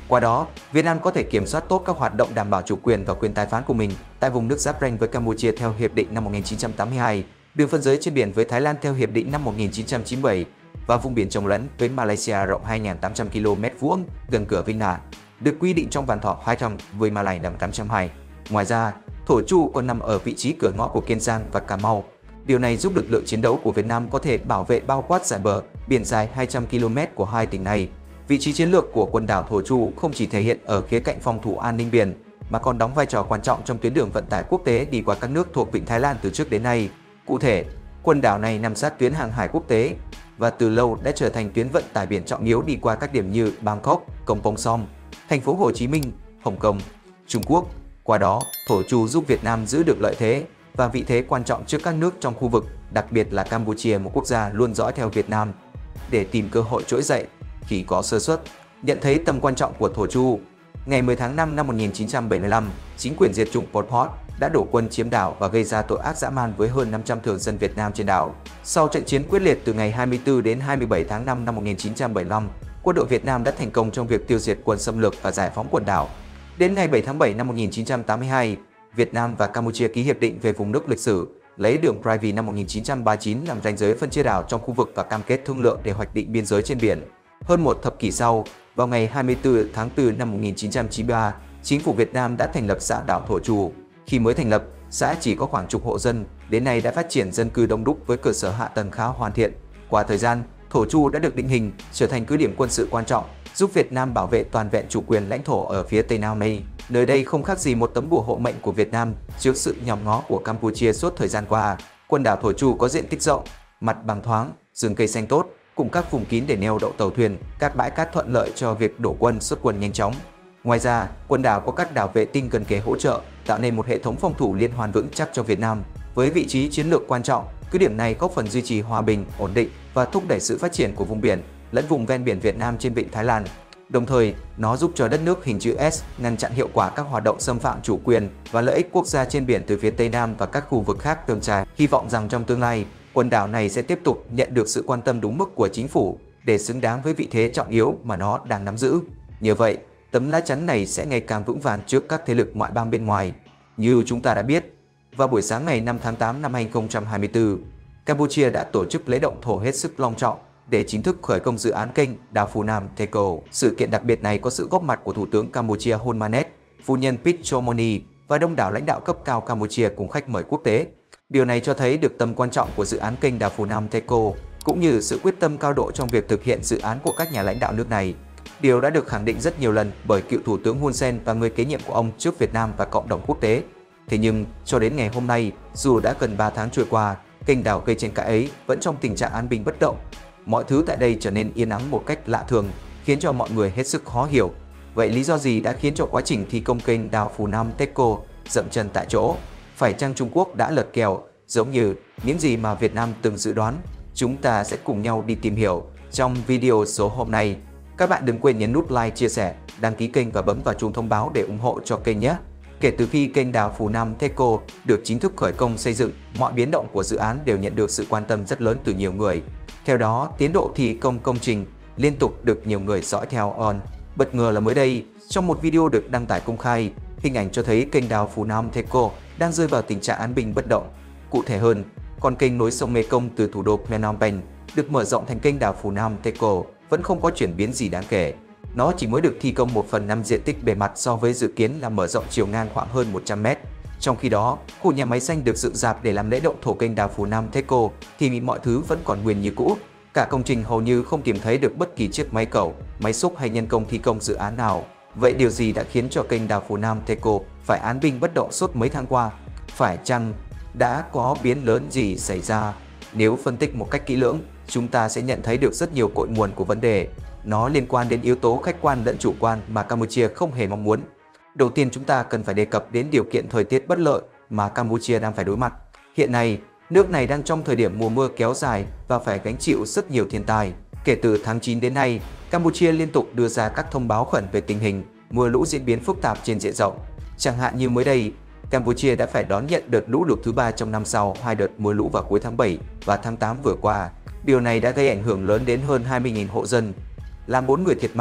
Qua đó, Việt Nam có thể kiểm soát tốt các hoạt động đảm bảo chủ quyền và quyền tài phán của mình tại vùng nước giáp ranh với Campuchia theo Hiệp định năm một nghìn chín trăm tám mươi hai, đường phân giới trên biển với Thái Lan theo Hiệp định năm một nghìn chín trăm chín mươi bảy và vùng biển trồng lẫn với Malaysia rộng hai nghìn tám trăm ki lô mét vuông gần cửa Vinh Hà, được quy định trong bản thỏa hai trăm với Malay năm tám trăm hai. Ngoài ra, Thổ Chu còn nằm ở vị trí cửa ngõ của Kiên Giang và Cà Mau. Điều này giúp lực lượng chiến đấu của Việt Nam có thể bảo vệ bao quát dải bờ biển dài hai trăm ki lô mét của hai tỉnh này. Vị trí chiến lược của quần đảo Thổ Chu không chỉ thể hiện ở khía cạnh phòng thủ an ninh biển, mà còn đóng vai trò quan trọng trong tuyến đường vận tải quốc tế đi qua các nước thuộc Vịnh Thái Lan từ trước đến nay. Cụ thể, quần đảo này nằm sát tuyến hàng hải quốc tế và từ lâu đã trở thành tuyến vận tải biển trọng yếu đi qua các điểm như Bangkok, Kampong Som, thành phố Hồ Chí Minh, Hồng Kông, Trung Quốc. Qua đó, Thổ Chu giúp Việt Nam giữ được lợi thế và vị thế quan trọng trước các nước trong khu vực, đặc biệt là Campuchia, một quốc gia luôn dõi theo Việt Nam để tìm cơ hội trỗi dậy khi có sơ suất. Nhận thấy tầm quan trọng của Thổ Chu, ngày mười tháng năm năm một nghìn chín trăm bảy mươi lăm, chính quyền diệt chủng Pol Pot đã đổ quân chiếm đảo và gây ra tội ác dã man với hơn năm trăm thường dân Việt Nam trên đảo. Sau trận chiến quyết liệt từ ngày hai mươi tư đến hai mươi bảy tháng năm năm một nghìn chín trăm bảy mươi lăm, quân đội Việt Nam đã thành công trong việc tiêu diệt quân xâm lược và giải phóng quần đảo. Đến ngày bảy tháng bảy năm một nghìn chín trăm tám mươi hai, Việt Nam và Campuchia ký hiệp định về vùng nước lịch sử, lấy đường Privy năm một nghìn chín trăm ba mươi chín làm ranh giới phân chia đảo trong khu vực và cam kết thương lượng để hoạch định biên giới trên biển. Hơn một thập kỷ sau, vào ngày hai mươi tư tháng tư năm một nghìn chín trăm chín mươi ba, chính phủ Việt Nam đã thành lập xã đảo Thổ Chu. Khi mới thành lập, xã chỉ có khoảng chục hộ dân, đến nay đã phát triển dân cư đông đúc với cơ sở hạ tầng khá hoàn thiện. Qua thời gian, Thổ Chu đã được định hình trở thành cứ điểm quân sự quan trọng, giúp Việt Nam bảo vệ toàn vẹn chủ quyền lãnh thổ ở phía tây nam này. Nơi đây không khác gì một tấm bùa hộ mệnh của Việt Nam trước sự nhòm ngó của Campuchia suốt thời gian qua. Quần đảo Thổ Chu có diện tích rộng, mặt bằng thoáng, rừng cây xanh tốt, cùng các vùng kín để neo đậu tàu thuyền, các bãi cát thuận lợi cho việc đổ quân xuất quân nhanh chóng. Ngoài ra, quần đảo có các đảo vệ tinh gần kề hỗ trợ, tạo nên một hệ thống phòng thủ liên hoàn vững chắc cho Việt Nam. Với vị trí chiến lược quan trọng, cứ điểm này góp phần duy trì hòa bình, ổn định và thúc đẩy sự phát triển của vùng biển lẫn vùng ven biển Việt Nam trên vịnh Thái Lan. Đồng thời, nó giúp cho đất nước hình chữ S ngăn chặn hiệu quả các hoạt động xâm phạm chủ quyền và lợi ích quốc gia trên biển từ phía Tây Nam và các khu vực khác tương trải. Hy vọng rằng trong tương lai, quần đảo này sẽ tiếp tục nhận được sự quan tâm đúng mức của chính phủ để xứng đáng với vị thế trọng yếu mà nó đang nắm giữ. Như vậy, tấm lá chắn này sẽ ngày càng vững vàng trước các thế lực ngoại bang bên ngoài. Như chúng ta đã biết, vào buổi sáng ngày năm tháng tám năm hai nghìn không trăm hai mươi tư, Campuchia đã tổ chức lễ động thổ hết sức long trọng để chính thức khởi công dự án kênh đào Phú Nam Teco. Sự kiện đặc biệt này có sự góp mặt của Thủ tướng Campuchia Hun Manet, phu nhân Pit Chomoni và đông đảo lãnh đạo cấp cao Campuchia cùng khách mời quốc tế. Điều này cho thấy được tầm quan trọng của dự án kênh đào Phú Nam Teco, cũng như sự quyết tâm cao độ trong việc thực hiện dự án của các nhà lãnh đạo nước này. Điều đã được khẳng định rất nhiều lần bởi cựu Thủ tướng Hun Sen và người kế nhiệm của ông trước Việt Nam và cộng đồng quốc tế. Thế nhưng, cho đến ngày hôm nay, dù đã gần ba tháng trôi qua, kênh đào gây tranh cãi ấy vẫn trong tình trạng an bình bất động. Mọi thứ tại đây trở nên yên ắng một cách lạ thường, khiến cho mọi người hết sức khó hiểu. Vậy lý do gì đã khiến cho quá trình thi công kênh đào Phú Nam Teco dậm chân tại chỗ? Phải chăng Trung Quốc đã lật kèo, giống như những gì mà Việt Nam từng dự đoán? Chúng ta sẽ cùng nhau đi tìm hiểu trong video số hôm nay. Các bạn đừng quên nhấn nút like, chia sẻ, đăng ký kênh và bấm vào chuông thông báo để ủng hộ cho kênh nhé! Kể từ khi kênh đào Phú Nam Teco được chính thức khởi công xây dựng, mọi biến động của dự án đều nhận được sự quan tâm rất lớn từ nhiều người. Theo đó, tiến độ thi công công trình liên tục được nhiều người dõi theo on. Bất ngờ là mới đây, trong một video được đăng tải công khai, hình ảnh cho thấy kênh đào Phú Nam Teco đang rơi vào tình trạng an bình bất động. Cụ thể hơn, con kênh nối sông Mekong từ thủ đô Phnom Penh được mở rộng thành kênh đào Phú Nam Teco vẫn không có chuyển biến gì đáng kể. Nó chỉ mới được thi công một phần năm diện tích bề mặt so với dự kiến là mở rộng chiều ngang khoảng hơn một trăm mét. Trong khi đó, khu nhà máy xanh được dựng rạp để làm lễ động thổ kênh đào Phú Nam Teco thì mọi thứ vẫn còn nguyên như cũ. Cả công trình hầu như không tìm thấy được bất kỳ chiếc máy cẩu, máy xúc hay nhân công thi công dự án nào. Vậy điều gì đã khiến cho kênh đào Phú Nam Teco phải án binh bất động suốt mấy tháng qua? Phải chăng đã có biến lớn gì xảy ra? Nếu phân tích một cách kỹ lưỡng, chúng ta sẽ nhận thấy được rất nhiều cội nguồn của vấn đề. Nó liên quan đến yếu tố khách quan lẫn chủ quan mà Campuchia không hề mong muốn. Đầu tiên, chúng ta cần phải đề cập đến điều kiện thời tiết bất lợi mà Campuchia đang phải đối mặt. Hiện nay, nước này đang trong thời điểm mùa mưa kéo dài và phải gánh chịu rất nhiều thiên tai. Kể từ tháng chín đến nay, Campuchia liên tục đưa ra các thông báo khẩn về tình hình mưa lũ diễn biến phức tạp trên diện rộng. Chẳng hạn như mới đây, Campuchia đã phải đón nhận đợt lũ lụt thứ ba trong năm sau hai đợt mưa lũ vào cuối tháng bảy và tháng tám vừa qua. Điều này đã gây ảnh hưởng lớn đến hơn hai mươi nghìn hộ dân, làm bốn người thiệt mạng,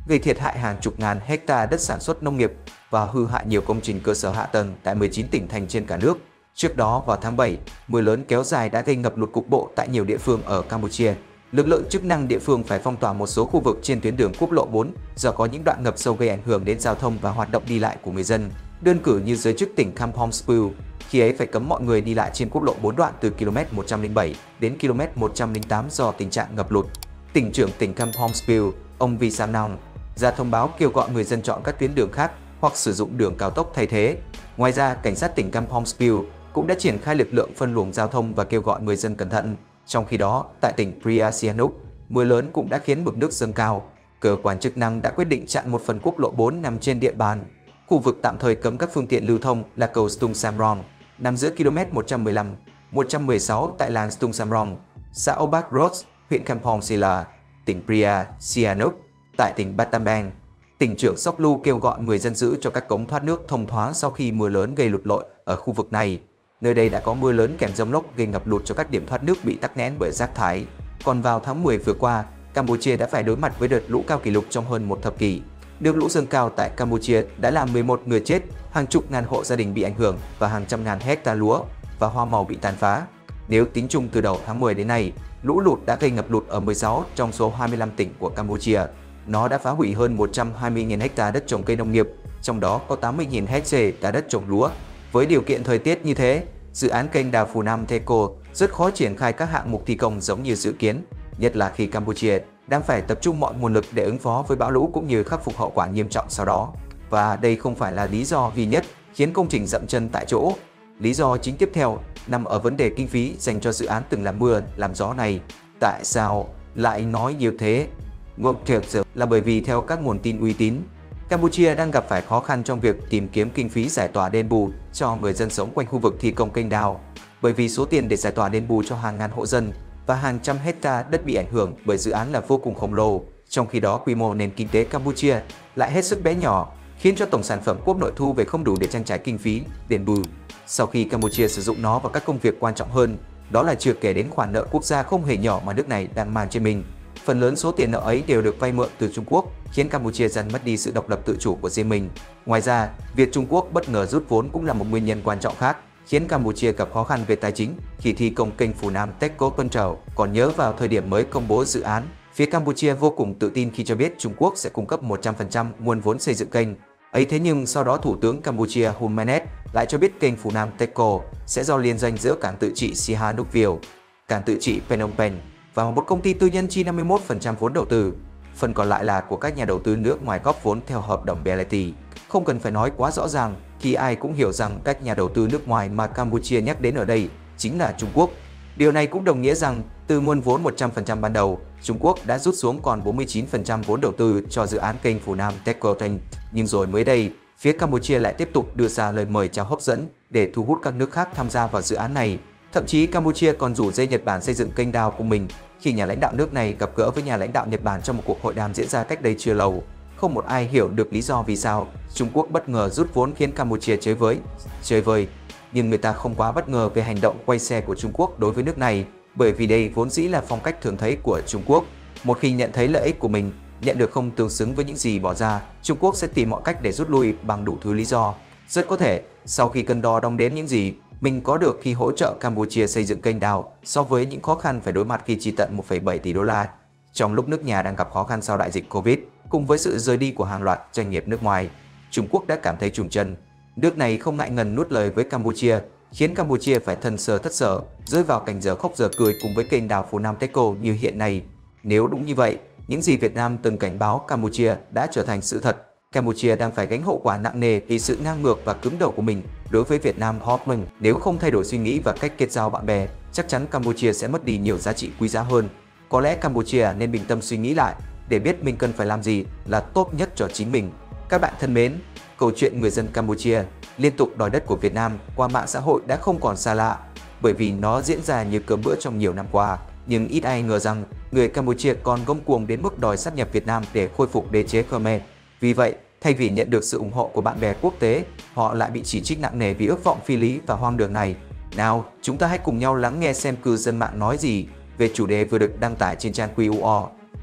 gây thiệt hại hàng chục ngàn hecta đất sản xuất nông nghiệp và hư hại nhiều công trình cơ sở hạ tầng tại mười chín tỉnh thành trên cả nước. Trước đó vào tháng bảy, mưa lớn kéo dài đã gây ngập lụt cục bộ tại nhiều địa phương ở Campuchia. Lực lượng chức năng địa phương phải phong tỏa một số khu vực trên tuyến đường quốc lộ bốn do có những đoạn ngập sâu gây ảnh hưởng đến giao thông và hoạt động đi lại của người dân. Đơn cử như giới chức tỉnh Kampong Speu, khi ấy phải cấm mọi người đi lại trên quốc lộ bốn đoạn từ ki lô mét một trăm lẻ bảy đến ki lô mét một trăm lẻ tám do tình trạng ngập lụt. Tỉnh trưởng tỉnh Kampong Speu, ông Visanong, ra thông báo kêu gọi người dân chọn các tuyến đường khác hoặc sử dụng đường cao tốc thay thế. Ngoài ra, cảnh sát tỉnh Kampong Speu cũng đã triển khai lực lượng phân luồng giao thông và kêu gọi người dân cẩn thận. Trong khi đó, tại tỉnh Pria Sihanouk, mưa lớn cũng đã khiến mực nước dâng cao. Cơ quan chức năng đã quyết định chặn một phần quốc lộ bốn nằm trên địa bàn. Khu vực tạm thời cấm các phương tiện lưu thông là cầu Stung Samrong, nằm giữa ki lô mét một trăm mười lăm, một trăm mười sáu tại làng Stung Samrong, xã Obat Road, huyện Kampong Sila, tỉnh Pria Sihanouk, tại tỉnh Battambang. Tỉnh trưởng Soklu kêu gọi người dân giữ cho các cống thoát nước thông thoáng sau khi mưa lớn gây lụt lội ở khu vực này. Nơi đây đã có mưa lớn kèm giông lốc gây ngập lụt cho các điểm thoát nước bị tắc nghẽn bởi rác thải. Còn vào tháng mười vừa qua, Campuchia đã phải đối mặt với đợt lũ cao kỷ lục trong hơn một thập kỷ. Nước lũ dâng cao tại Campuchia đã làm mười một người chết, hàng chục ngàn hộ gia đình bị ảnh hưởng và hàng trăm ngàn hecta lúa và hoa màu bị tàn phá. Nếu tính chung từ đầu tháng mười đến nay, lũ lụt đã gây ngập lụt ở mười sáu trong số hai mươi lăm tỉnh của Campuchia. Nó đã phá hủy hơn một trăm hai mươi nghìn hecta đất trồng cây nông nghiệp, trong đó có tám mươi nghìn hecta đất trồng lúa. Với điều kiện thời tiết như thế, dự án kênh đào Phù Nam Teco rất khó triển khai các hạng mục thi công giống như dự kiến, nhất là khi Campuchia đang phải tập trung mọi nguồn lực để ứng phó với bão lũ cũng như khắc phục hậu quả nghiêm trọng sau đó. Và đây không phải là lý do duy nhất khiến công trình dậm chân tại chỗ. Lý do chính tiếp theo nằm ở vấn đề kinh phí dành cho dự án từng làm mưa, làm gió này. Tại sao lại nói như thế? Ngược thực sự là bởi vì theo các nguồn tin uy tín, Campuchia đang gặp phải khó khăn trong việc tìm kiếm kinh phí giải tỏa đền bù cho người dân sống quanh khu vực thi công kênh đào, bởi vì số tiền để giải tỏa đền bù cho hàng ngàn hộ dân và hàng trăm hecta đất bị ảnh hưởng bởi dự án là vô cùng khổng lồ. Trong khi đó, quy mô nền kinh tế Campuchia lại hết sức bé nhỏ, khiến cho tổng sản phẩm quốc nội thu về không đủ để trang trải kinh phí đền bù. Sau khi Campuchia sử dụng nó vào các công việc quan trọng hơn, đó là chưa kể đến khoản nợ quốc gia không hề nhỏ mà nước này đang mang trên mình. Phần lớn số tiền nợ ấy đều được vay mượn từ Trung Quốc, khiến Campuchia dần mất đi sự độc lập tự chủ của riêng mình. Ngoài ra, việc Trung Quốc bất ngờ rút vốn cũng là một nguyên nhân quan trọng khác, khiến Campuchia gặp khó khăn về tài chính khi thi công kênh Phù Nam Teco Control. Còn nhớ vào thời điểm mới công bố dự án, phía Campuchia vô cùng tự tin khi cho biết Trung Quốc sẽ cung cấp một trăm phần trăm nguồn vốn xây dựng kênh. Ấy thế nhưng sau đó Thủ tướng Campuchia Hun Manet lại cho biết kênh Phù Nam Teco sẽ do liên doanh giữa cảng tự trị Sihanoukville, cảng tự trị Phnom Penh và một công ty tư nhân chi năm mươi mốt phần trăm vốn đầu tư. Phần còn lại là của các nhà đầu tư nước ngoài góp vốn theo hợp đồng bê lờ tê. Không cần phải nói quá rõ ràng khi ai cũng hiểu rằng các nhà đầu tư nước ngoài mà Campuchia nhắc đến ở đây chính là Trung Quốc. Điều này cũng đồng nghĩa rằng từ nguồn vốn một trăm phần trăm ban đầu, Trung Quốc đã rút xuống còn bốn mươi chín phần trăm vốn đầu tư cho dự án kênh Phù Nam Teco Train. Nhưng rồi mới đây, phía Campuchia lại tiếp tục đưa ra lời mời chào hấp dẫn để thu hút các nước khác tham gia vào dự án này. Thậm chí Campuchia còn rủ dây Nhật Bản xây dựng kênh đào cùng mình khi nhà lãnh đạo nước này gặp gỡ với nhà lãnh đạo Nhật Bản trong một cuộc hội đàm diễn ra cách đây chưa lâu. Không một ai hiểu được lý do vì sao Trung Quốc bất ngờ rút vốn khiến Campuchia chơi với, chơi vơi. Nhưng người ta không quá bất ngờ về hành động quay xe của Trung Quốc đối với nước này, bởi vì đây vốn dĩ là phong cách thường thấy của Trung Quốc. Một khi nhận thấy lợi ích của mình, nhận được không tương xứng với những gì bỏ ra, Trung Quốc sẽ tìm mọi cách để rút lui bằng đủ thứ lý do. Rất có thể, sau khi cân đo đong đếm những gì mình có được khi hỗ trợ Campuchia xây dựng kênh đào so với những khó khăn phải đối mặt khi chi tận một phẩy bảy tỷ đô la, trong lúc nước nhà đang gặp khó khăn sau đại dịch Covid, cùng với sự rời đi của hàng loạt doanh nghiệp nước ngoài, Trung Quốc đã cảm thấy trùng chân. Nước này không ngại ngần nuốt lời với Campuchia, khiến Campuchia phải thân sờ thất sở, rơi vào cảnh giờ khóc giờ cười cùng với kênh đào Phù Nam Teco như hiện nay. Nếu đúng như vậy, những gì Việt Nam từng cảnh báo Campuchia đã trở thành sự thật. Campuchia đang phải gánh hậu quả nặng nề vì sự ngang ngược và cứng đầu của mình đối với Việt Nam hot mình. Nếu không thay đổi suy nghĩ và cách kết giao bạn bè, chắc chắn Campuchia sẽ mất đi nhiều giá trị quý giá hơn. Có lẽ Campuchia nên bình tâm suy nghĩ lại để biết mình cần phải làm gì là tốt nhất cho chính mình. Các bạn thân mến, câu chuyện người dân Campuchia liên tục đòi đất của Việt Nam qua mạng xã hội đã không còn xa lạ, bởi vì nó diễn ra như cơm bữa trong nhiều năm qua. Nhưng ít ai ngờ rằng người Campuchia còn ngông cuồng đến mức đòi sát nhập Việt Nam để khôi phục đế chế Khmer. Vì vậy, thay vì nhận được sự ủng hộ của bạn bè quốc tế, họ lại bị chỉ trích nặng nề vì ước vọng phi lý và hoang đường này. Nào, chúng ta hãy cùng nhau lắng nghe xem cư dân mạng nói gì về chủ đề vừa được đăng tải trên trang quy u o.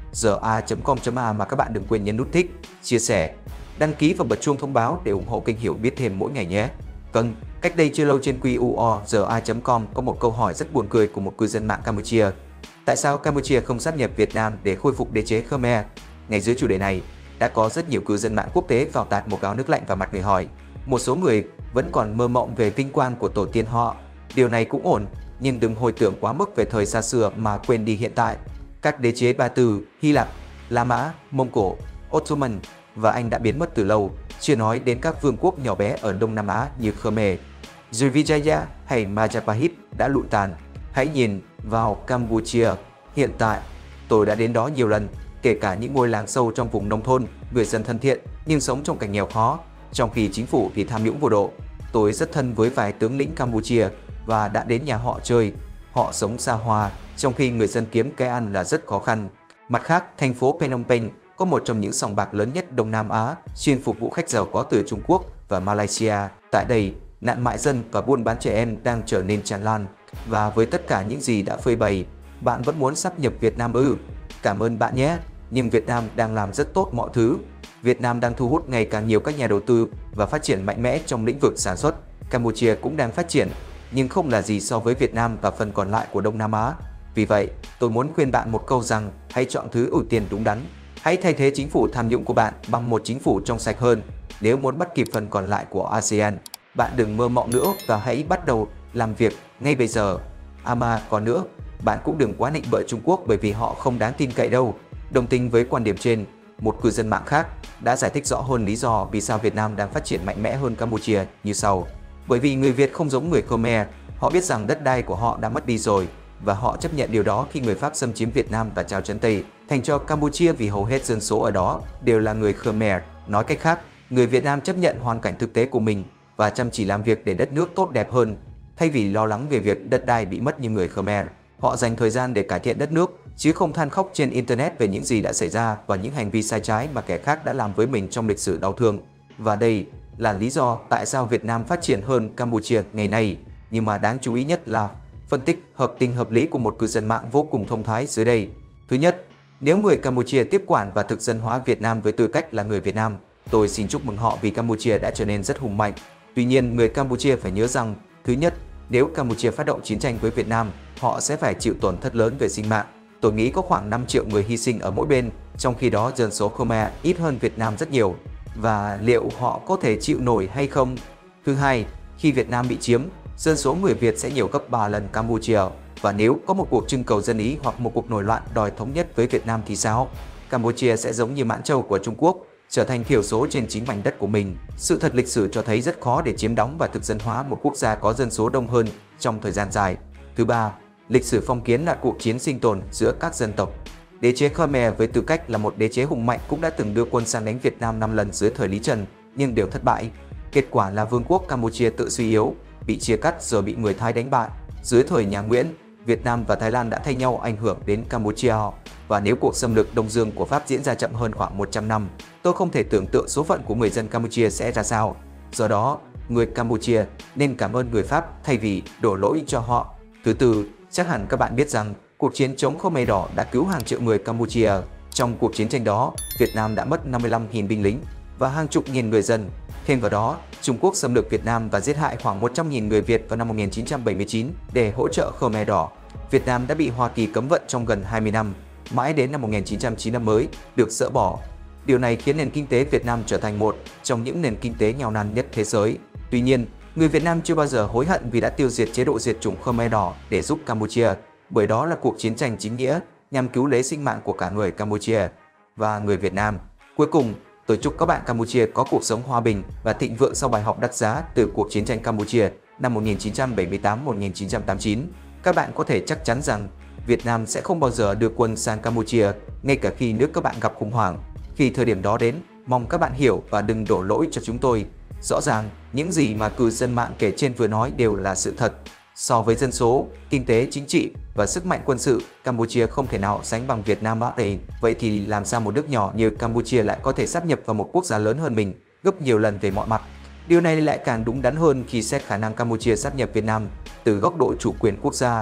giờ a chấm com chấm a mà các bạn đừng quên nhấn nút thích, chia sẻ, đăng ký và bật chuông thông báo để ủng hộ kênh Hiểu Biết Thêm mỗi ngày nhé. Vâng, cách đây chưa lâu trên quy o giờ a chấm com có một câu hỏi rất buồn cười của một cư dân mạng Campuchia. Tại sao Campuchia không sáp nhập Việt Nam để khôi phục đế chế Khmer? Ngay dưới chủ đề này, đã có rất nhiều cư dân mạng quốc tế vào tạt một gáo nước lạnh vào mặt người hỏi. Một số người vẫn còn mơ mộng về vinh quang của tổ tiên họ. Điều này cũng ổn, nhưng đừng hồi tưởng quá mức về thời xa xưa mà quên đi hiện tại. Các đế chế Ba Tư, Hy Lạp, La Mã, Mông Cổ, Ottoman và Anh đã biến mất từ lâu, chưa nói đến các vương quốc nhỏ bé ở Đông Nam Á như Khmer, Srivijaya hay Majapahit đã lụi tàn. Hãy nhìn vào Campuchia. Hiện tại, tôi đã đến đó nhiều lần, kể cả những ngôi làng sâu trong vùng nông thôn, người dân thân thiện nhưng sống trong cảnh nghèo khó, trong khi chính phủ thì tham nhũng vô độ. Tôi rất thân với vài tướng lĩnh Campuchia và đã đến nhà họ chơi. Họ sống xa hoa, trong khi người dân kiếm cái ăn là rất khó khăn. Mặt khác, thành phố Phnom Penh có một trong những sòng bạc lớn nhất Đông Nam Á, chuyên phục vụ khách giàu có từ Trung Quốc và Malaysia. Tại đây, nạn mại dân và buôn bán trẻ em đang trở nên tràn lan. Và với tất cả những gì đã phơi bày, bạn vẫn muốn sáp nhập Việt Nam ư? Cảm ơn bạn nhé, nhưng Việt Nam đang làm rất tốt mọi thứ. Việt Nam đang thu hút ngày càng nhiều các nhà đầu tư và phát triển mạnh mẽ trong lĩnh vực sản xuất. Campuchia cũng đang phát triển, nhưng không là gì so với Việt Nam và phần còn lại của Đông Nam Á. Vì vậy, tôi muốn khuyên bạn một câu rằng hãy chọn thứ ưu tiên đúng đắn. Hãy thay thế chính phủ tham nhũng của bạn bằng một chính phủ trong sạch hơn. Nếu muốn bắt kịp phần còn lại của a sê an, bạn đừng mơ mộng nữa và hãy bắt đầu làm việc ngay bây giờ. À mà còn nữa, bạn cũng đừng quá nịnh bợ Trung Quốc bởi vì họ không đáng tin cậy đâu. Đồng tình với quan điểm trên, một cư dân mạng khác đã giải thích rõ hơn lý do vì sao Việt Nam đang phát triển mạnh mẽ hơn Campuchia như sau. Bởi vì người Việt không giống người Khmer, họ biết rằng đất đai của họ đã mất đi rồi và họ chấp nhận điều đó khi người Pháp xâm chiếm Việt Nam và trao trấn Tây thành cho Campuchia vì hầu hết dân số ở đó đều là người Khmer. Nói cách khác, người Việt Nam chấp nhận hoàn cảnh thực tế của mình và chăm chỉ làm việc để đất nước tốt đẹp hơn. Thay vì lo lắng về việc đất đai bị mất như người Khmer, họ dành thời gian để cải thiện đất nước, chứ không than khóc trên Internet về những gì đã xảy ra và những hành vi sai trái mà kẻ khác đã làm với mình trong lịch sử đau thương. Và đây là lý do tại sao Việt Nam phát triển hơn Campuchia ngày nay. Nhưng mà đáng chú ý nhất là phân tích hợp tình hợp lý của một cư dân mạng vô cùng thông thái dưới đây. Thứ nhất, nếu người Campuchia tiếp quản và thực dân hóa Việt Nam với tư cách là người Việt Nam, tôi xin chúc mừng họ vì Campuchia đã trở nên rất hùng mạnh. Tuy nhiên, người Campuchia phải nhớ rằng, thứ nhất, nếu Campuchia phát động chiến tranh với Việt Nam, họ sẽ phải chịu tổn thất lớn về sinh mạng. Tôi nghĩ có khoảng năm triệu người hy sinh ở mỗi bên, trong khi đó dân số Khmer ít hơn Việt Nam rất nhiều. Và liệu họ có thể chịu nổi hay không? Thứ hai, khi Việt Nam bị chiếm, dân số người Việt sẽ nhiều gấp ba lần Campuchia. Và nếu có một cuộc trưng cầu dân Ý hoặc một cuộc nổi loạn đòi thống nhất với Việt Nam thì sao? Campuchia sẽ giống như Mãn Châu của Trung Quốc, trở thành thiểu số trên chính mảnh đất của mình. Sự thật lịch sử cho thấy rất khó để chiếm đóng và thực dân hóa một quốc gia có dân số đông hơn trong thời gian dài. Thứ ba, lịch sử phong kiến là cuộc chiến sinh tồn giữa các dân tộc. Đế chế Khmer với tư cách là một đế chế hùng mạnh cũng đã từng đưa quân sang đánh Việt Nam năm lần dưới thời Lý Trần, nhưng đều thất bại. Kết quả là vương quốc Campuchia tự suy yếu, bị chia cắt rồi bị người Thái đánh bại. Dưới thời nhà Nguyễn, Việt Nam và Thái Lan đã thay nhau ảnh hưởng đến Campuchia. Và nếu cuộc xâm lược Đông Dương của Pháp diễn ra chậm hơn khoảng một trăm năm, tôi không thể tưởng tượng số phận của người dân Campuchia sẽ ra sao. Do đó, người Campuchia nên cảm ơn người Pháp thay vì đổ lỗi cho họ. Thứ tư, chắc hẳn các bạn biết rằng cuộc chiến chống Khmer Đỏ đã cứu hàng triệu người Campuchia. Trong cuộc chiến tranh đó, Việt Nam đã mất năm mươi lăm nghìn binh lính và hàng chục nghìn người dân. Thêm vào đó, Trung Quốc xâm lược Việt Nam và giết hại khoảng một trăm nghìn người Việt vào năm một nghìn chín trăm bảy mươi chín để hỗ trợ Khmer Đỏ. Việt Nam đã bị Hoa Kỳ cấm vận trong gần hai mươi năm, mãi đến năm một nghìn chín trăm chín mươi lăm mới được dỡ bỏ. Điều này khiến nền kinh tế Việt Nam trở thành một trong những nền kinh tế nghèo nàn nhất thế giới. Tuy nhiên, người Việt Nam chưa bao giờ hối hận vì đã tiêu diệt chế độ diệt chủng Khmer Đỏ để giúp Campuchia, bởi đó là cuộc chiến tranh chính nghĩa nhằm cứu lấy sinh mạng của cả người Campuchia và người Việt Nam. Cuối cùng, tôi chúc các bạn Campuchia có cuộc sống hòa bình và thịnh vượng sau bài học đắt giá từ cuộc chiến tranh Campuchia năm một nghìn chín trăm bảy mươi tám đến một nghìn chín trăm tám mươi chín. Các bạn có thể chắc chắn rằng Việt Nam sẽ không bao giờ đưa quân sang Campuchia, ngay cả khi nước các bạn gặp khủng hoảng. Khi thời điểm đó đến, mong các bạn hiểu và đừng đổ lỗi cho chúng tôi. Rõ ràng, những gì mà cư dân mạng kể trên vừa nói đều là sự thật. So với dân số, kinh tế, chính trị và sức mạnh quân sự, Campuchia không thể nào sánh bằng Việt Nam ạ. Vậy thì làm sao một nước nhỏ như Campuchia lại có thể sáp nhập vào một quốc gia lớn hơn mình gấp nhiều lần về mọi mặt? Điều này lại càng đúng đắn hơn khi xét khả năng Campuchia sáp nhập Việt Nam từ góc độ chủ quyền quốc gia.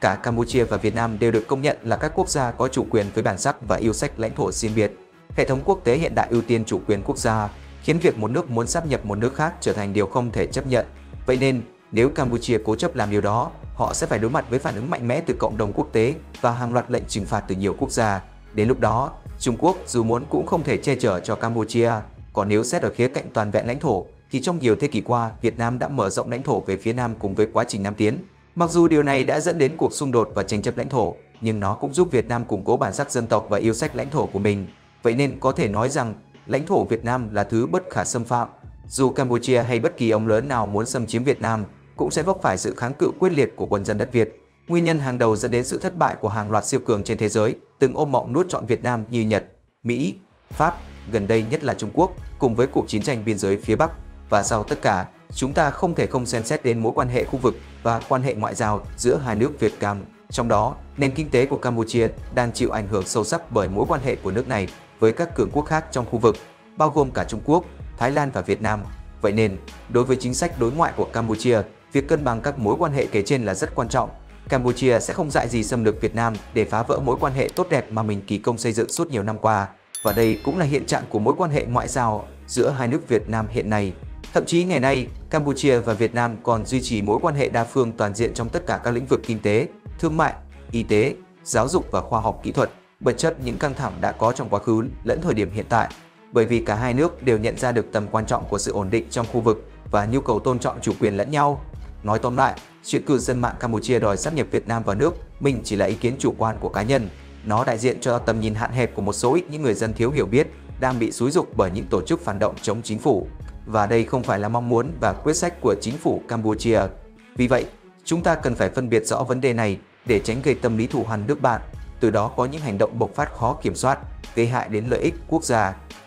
Cả Campuchia và Việt Nam đều được công nhận là các quốc gia có chủ quyền với bản sắc và yêu sách lãnh thổ riêng biệt. Hệ thống quốc tế hiện đại ưu tiên chủ quyền quốc gia, khiến việc một nước muốn sáp nhập một nước khác trở thành điều không thể chấp nhận. Vậy nên, nếu Campuchia cố chấp làm điều đó, họ sẽ phải đối mặt với phản ứng mạnh mẽ từ cộng đồng quốc tế và hàng loạt lệnh trừng phạt từ nhiều quốc gia. Đến lúc đó, Trung Quốc dù muốn cũng không thể che chở cho Campuchia. Còn nếu xét ở khía cạnh toàn vẹn lãnh thổ, thì trong nhiều thế kỷ qua, Việt Nam đã mở rộng lãnh thổ về phía Nam cùng với quá trình Nam tiến. Mặc dù điều này đã dẫn đến cuộc xung đột và tranh chấp lãnh thổ, nhưng nó cũng giúp Việt Nam củng cố bản sắc dân tộc và yêu sách lãnh thổ của mình. Vậy nên có thể nói rằng, lãnh thổ Việt Nam là thứ bất khả xâm phạm. Dù Campuchia hay bất kỳ ông lớn nào muốn xâm chiếm Việt Nam, cũng sẽ vấp phải sự kháng cự quyết liệt của quân dân đất Việt. Nguyên nhân hàng đầu dẫn đến sự thất bại của hàng loạt siêu cường trên thế giới từng ôm mộng nuốt trọn Việt Nam như Nhật, Mỹ, Pháp, gần đây nhất là Trung Quốc, cùng với cuộc chiến tranh biên giới phía Bắc. Và sau tất cả, chúng ta không thể không xem xét đến mối quan hệ khu vực và quan hệ ngoại giao giữa hai nước Việt Cam. Trong đó, nền kinh tế của Campuchia đang chịu ảnh hưởng sâu sắc bởi mối quan hệ của nước này với các cường quốc khác trong khu vực, bao gồm cả Trung Quốc, Thái Lan và Việt Nam. Vậy nên, đối với chính sách đối ngoại của Campuchia, việc cân bằng các mối quan hệ kể trên là rất quan trọng. Campuchia sẽ không dại gì xâm lược Việt Nam để phá vỡ mối quan hệ tốt đẹp mà mình kỳ công xây dựng suốt nhiều năm qua. Và đây cũng là hiện trạng của mối quan hệ ngoại giao giữa hai nước Việt Nam hiện nay. Thậm chí ngày nay, Campuchia và Việt Nam còn duy trì mối quan hệ đa phương toàn diện trong tất cả các lĩnh vực kinh tế, thương mại, y tế, giáo dục và khoa học kỹ thuật, bất chấp những căng thẳng đã có trong quá khứ lẫn thời điểm hiện tại. Bởi vì cả hai nước đều nhận ra được tầm quan trọng của sự ổn định trong khu vực và nhu cầu tôn trọng chủ quyền lẫn nhau. Nói tóm lại, chuyện cư dân mạng Campuchia đòi sáp nhập Việt Nam vào nước mình chỉ là ý kiến chủ quan của cá nhân. Nó đại diện cho tầm nhìn hạn hẹp của một số ít những người dân thiếu hiểu biết đang bị xúi giục bởi những tổ chức phản động chống chính phủ. Và đây không phải là mong muốn và quyết sách của chính phủ Campuchia. Vì vậy, chúng ta cần phải phân biệt rõ vấn đề này để tránh gây tâm lý thù hằn nước bạn, từ đó có những hành động bộc phát khó kiểm soát, gây hại đến lợi ích quốc gia.